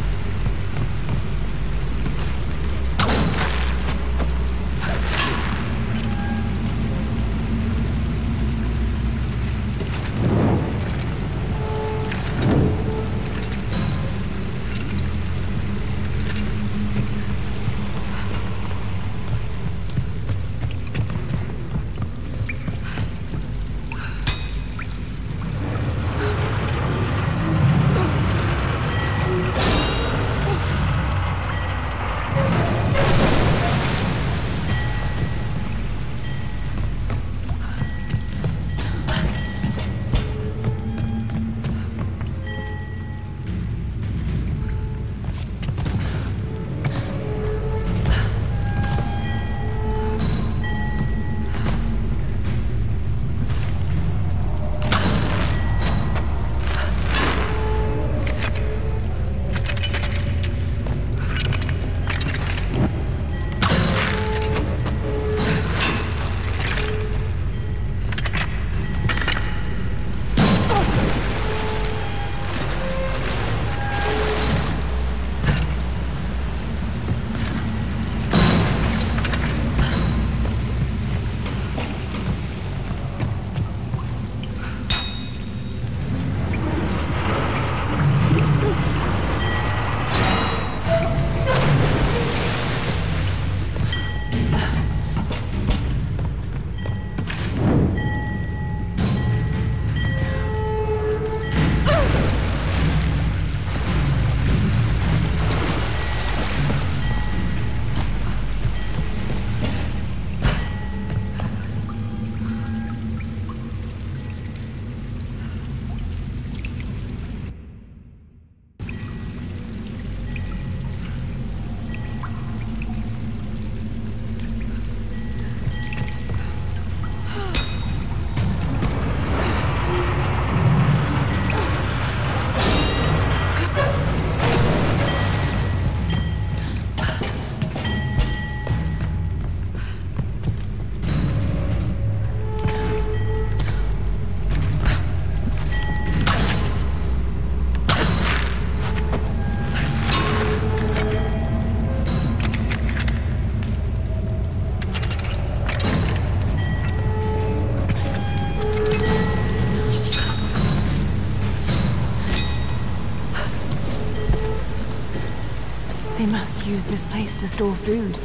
They must use this place to store food.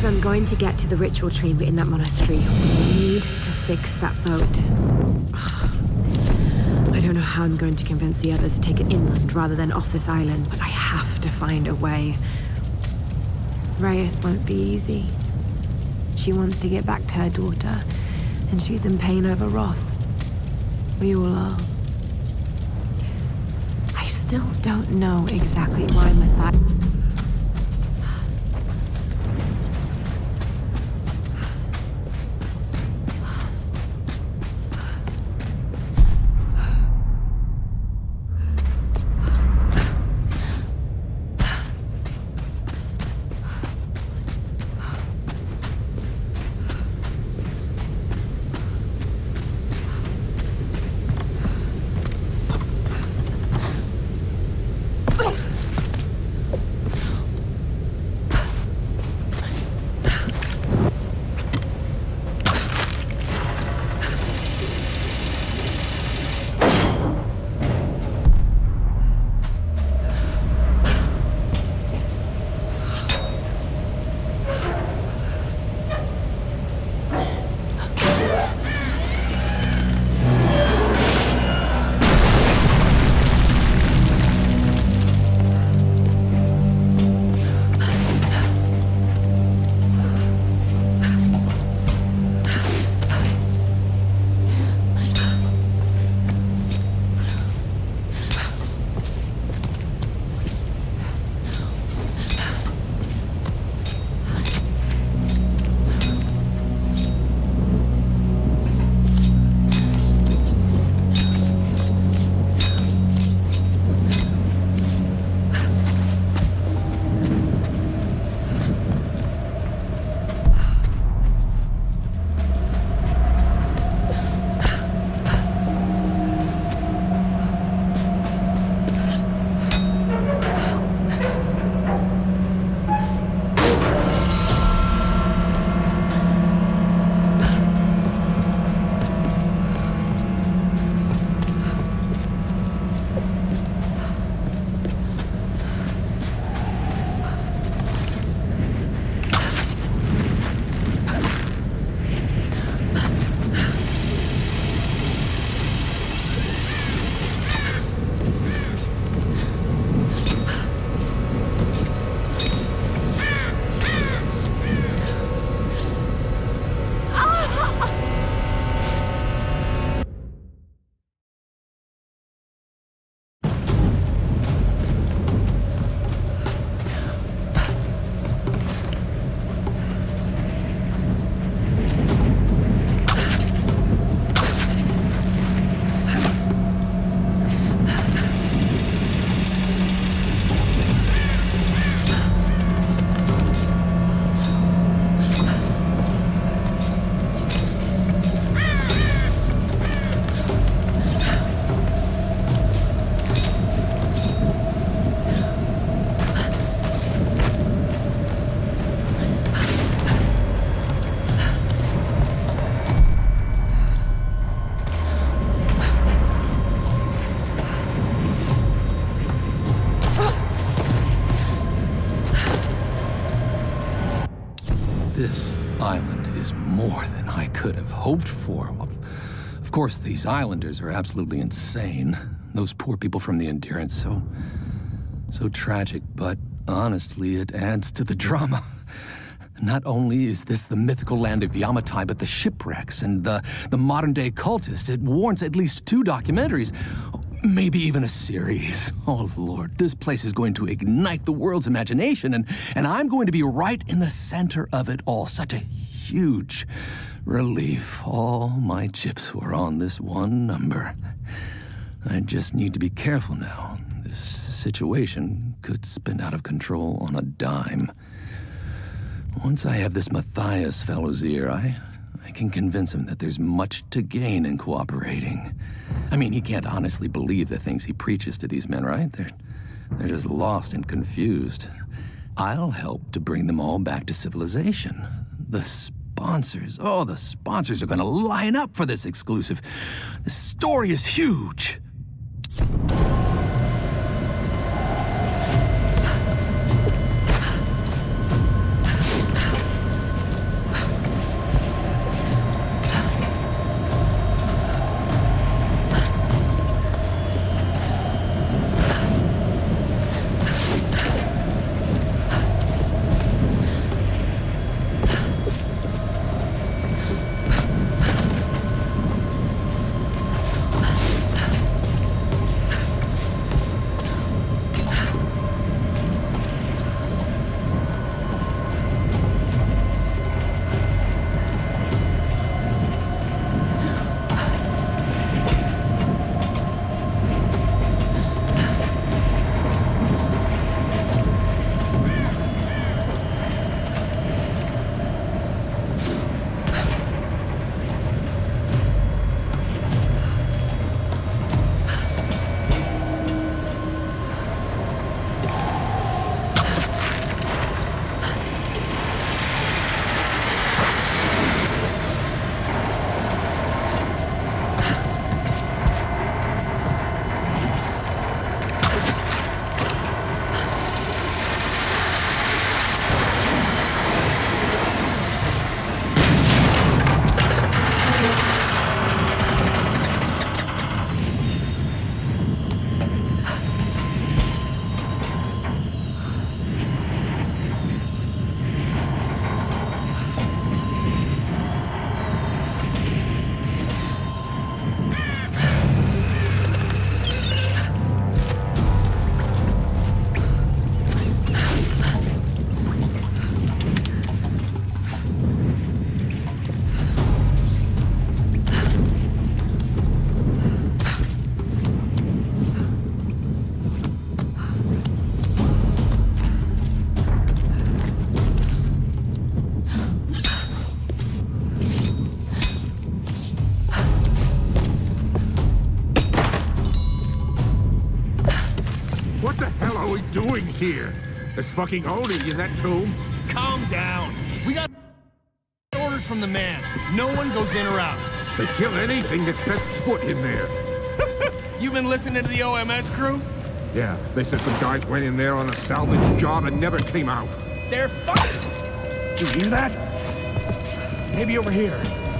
If I'm going to get to the ritual chamber in that monastery, we need to fix that boat. I don't know how I'm going to convince the others to take it inland rather than off this island, but I have to find a way. Reyes won't be easy. She wants to get back to her daughter, and she's in pain over Roth. We all are. I still don't know exactly why Matthias...
This island is more than I could have hoped for. Of, of course, these islanders are absolutely insane. Those poor people from the Endurance, so... so tragic, but honestly, it adds to the drama. Not only is this the mythical land of Yamatai, but the shipwrecks and the, the modern-day cultist. It warrants at least two documentaries, maybe even a series. Oh, Lord, this place is going to ignite the world's imagination, and, and I'm going to be right in the center of it all. Such a huge relief. All my chips were on this one number. I just need to be careful now. This situation could spin out of control on a dime. Once I have this Matthias fellow's ear, I, I can convince him that there's much to gain in cooperating. I mean, he can't honestly believe the things he preaches to these men, right? They're, they're just lost and confused. I'll help to bring them all back to civilization. The sponsors, oh, the sponsors are gonna line up for this exclusive. The story is huge.
doing here? There's fucking Oni in that tomb.
Calm down. We got orders from the man. No one goes in or out.
They kill anything that sets foot in there.
You been listening to the O M S crew?
Yeah, they said some guys went in there on a salvage job and never came out.
They're fucked.
You hear that? Maybe over here.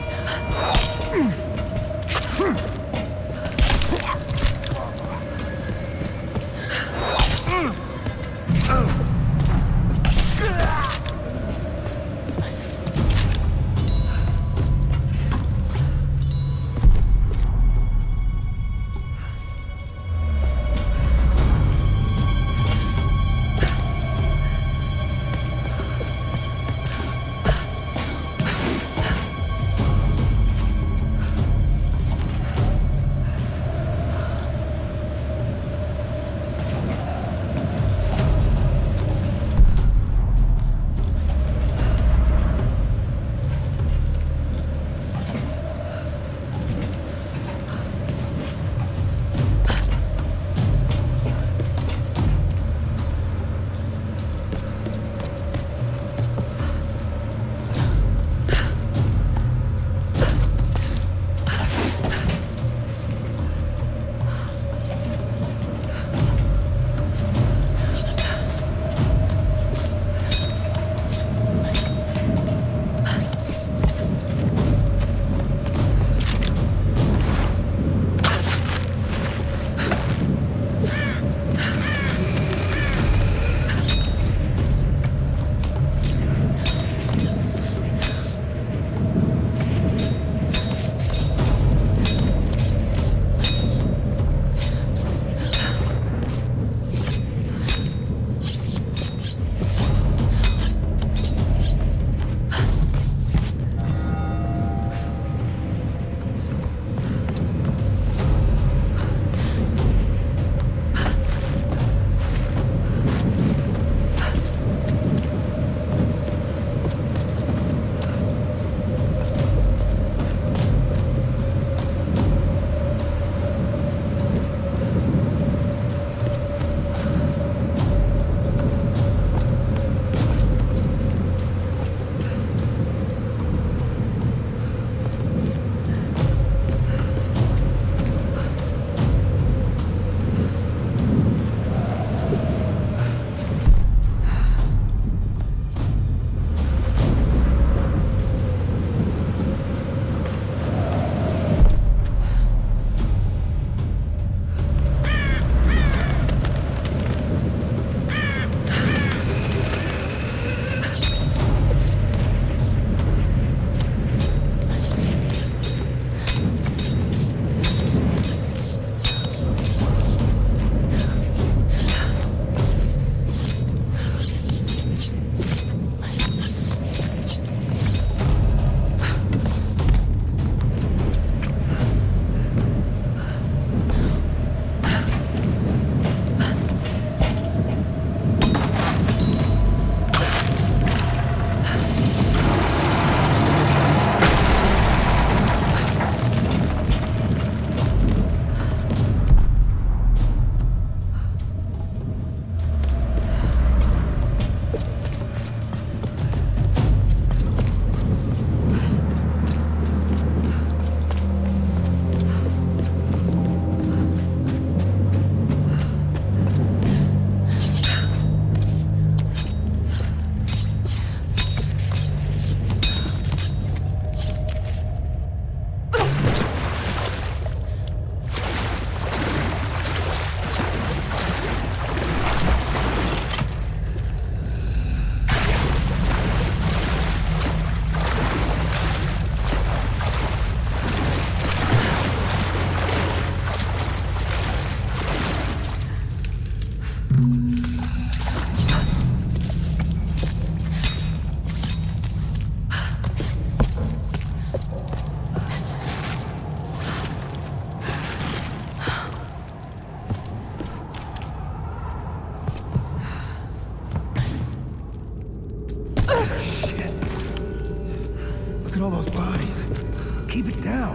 at all those bodies. Keep it down.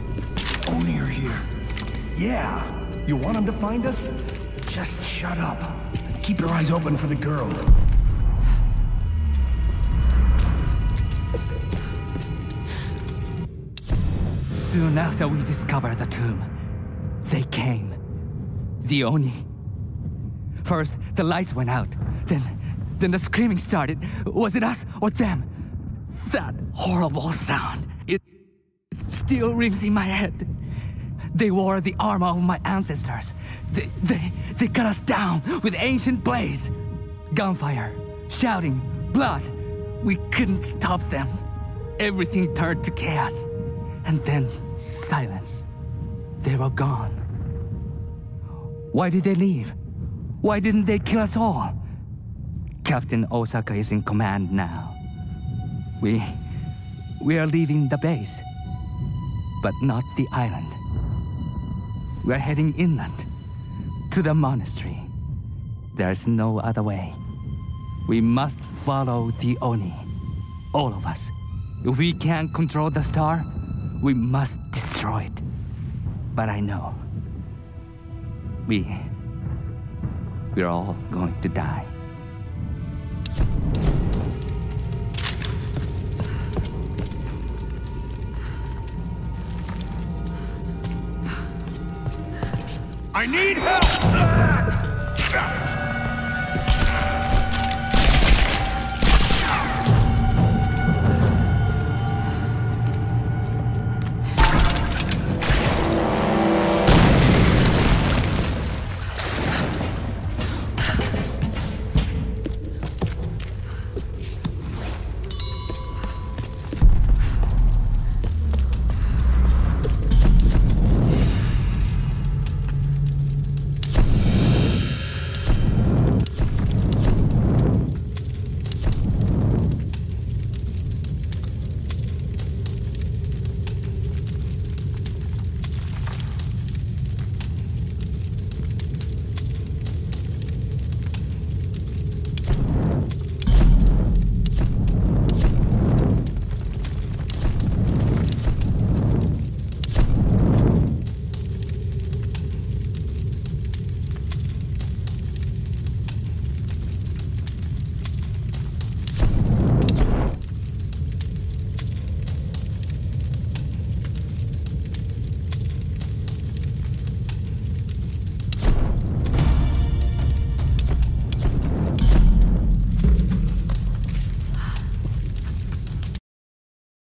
Oni are here. Yeah. You want him to find us? Just shut up. Keep your eyes open for the girl.
Soon after we discovered the tomb, they came. The Oni. First, the lights went out. Then, then the screaming started. Was it us or them? That horrible sound. It, it still rings in my head. They wore the armor of my ancestors. They, they, they cut us down with ancient blades. Gunfire, shouting, blood. We couldn't stop them. Everything turned to chaos. And then silence. They were gone. Why did they leave? Why didn't they kill us all? Captain Osaka is in command now. We... we are leaving the base. But not the island. We're heading inland. To the monastery. There's no other way. We must follow the Oni. All of us. If we can't control the star, we must destroy it. But I know. We... we're all going to die.
I need help!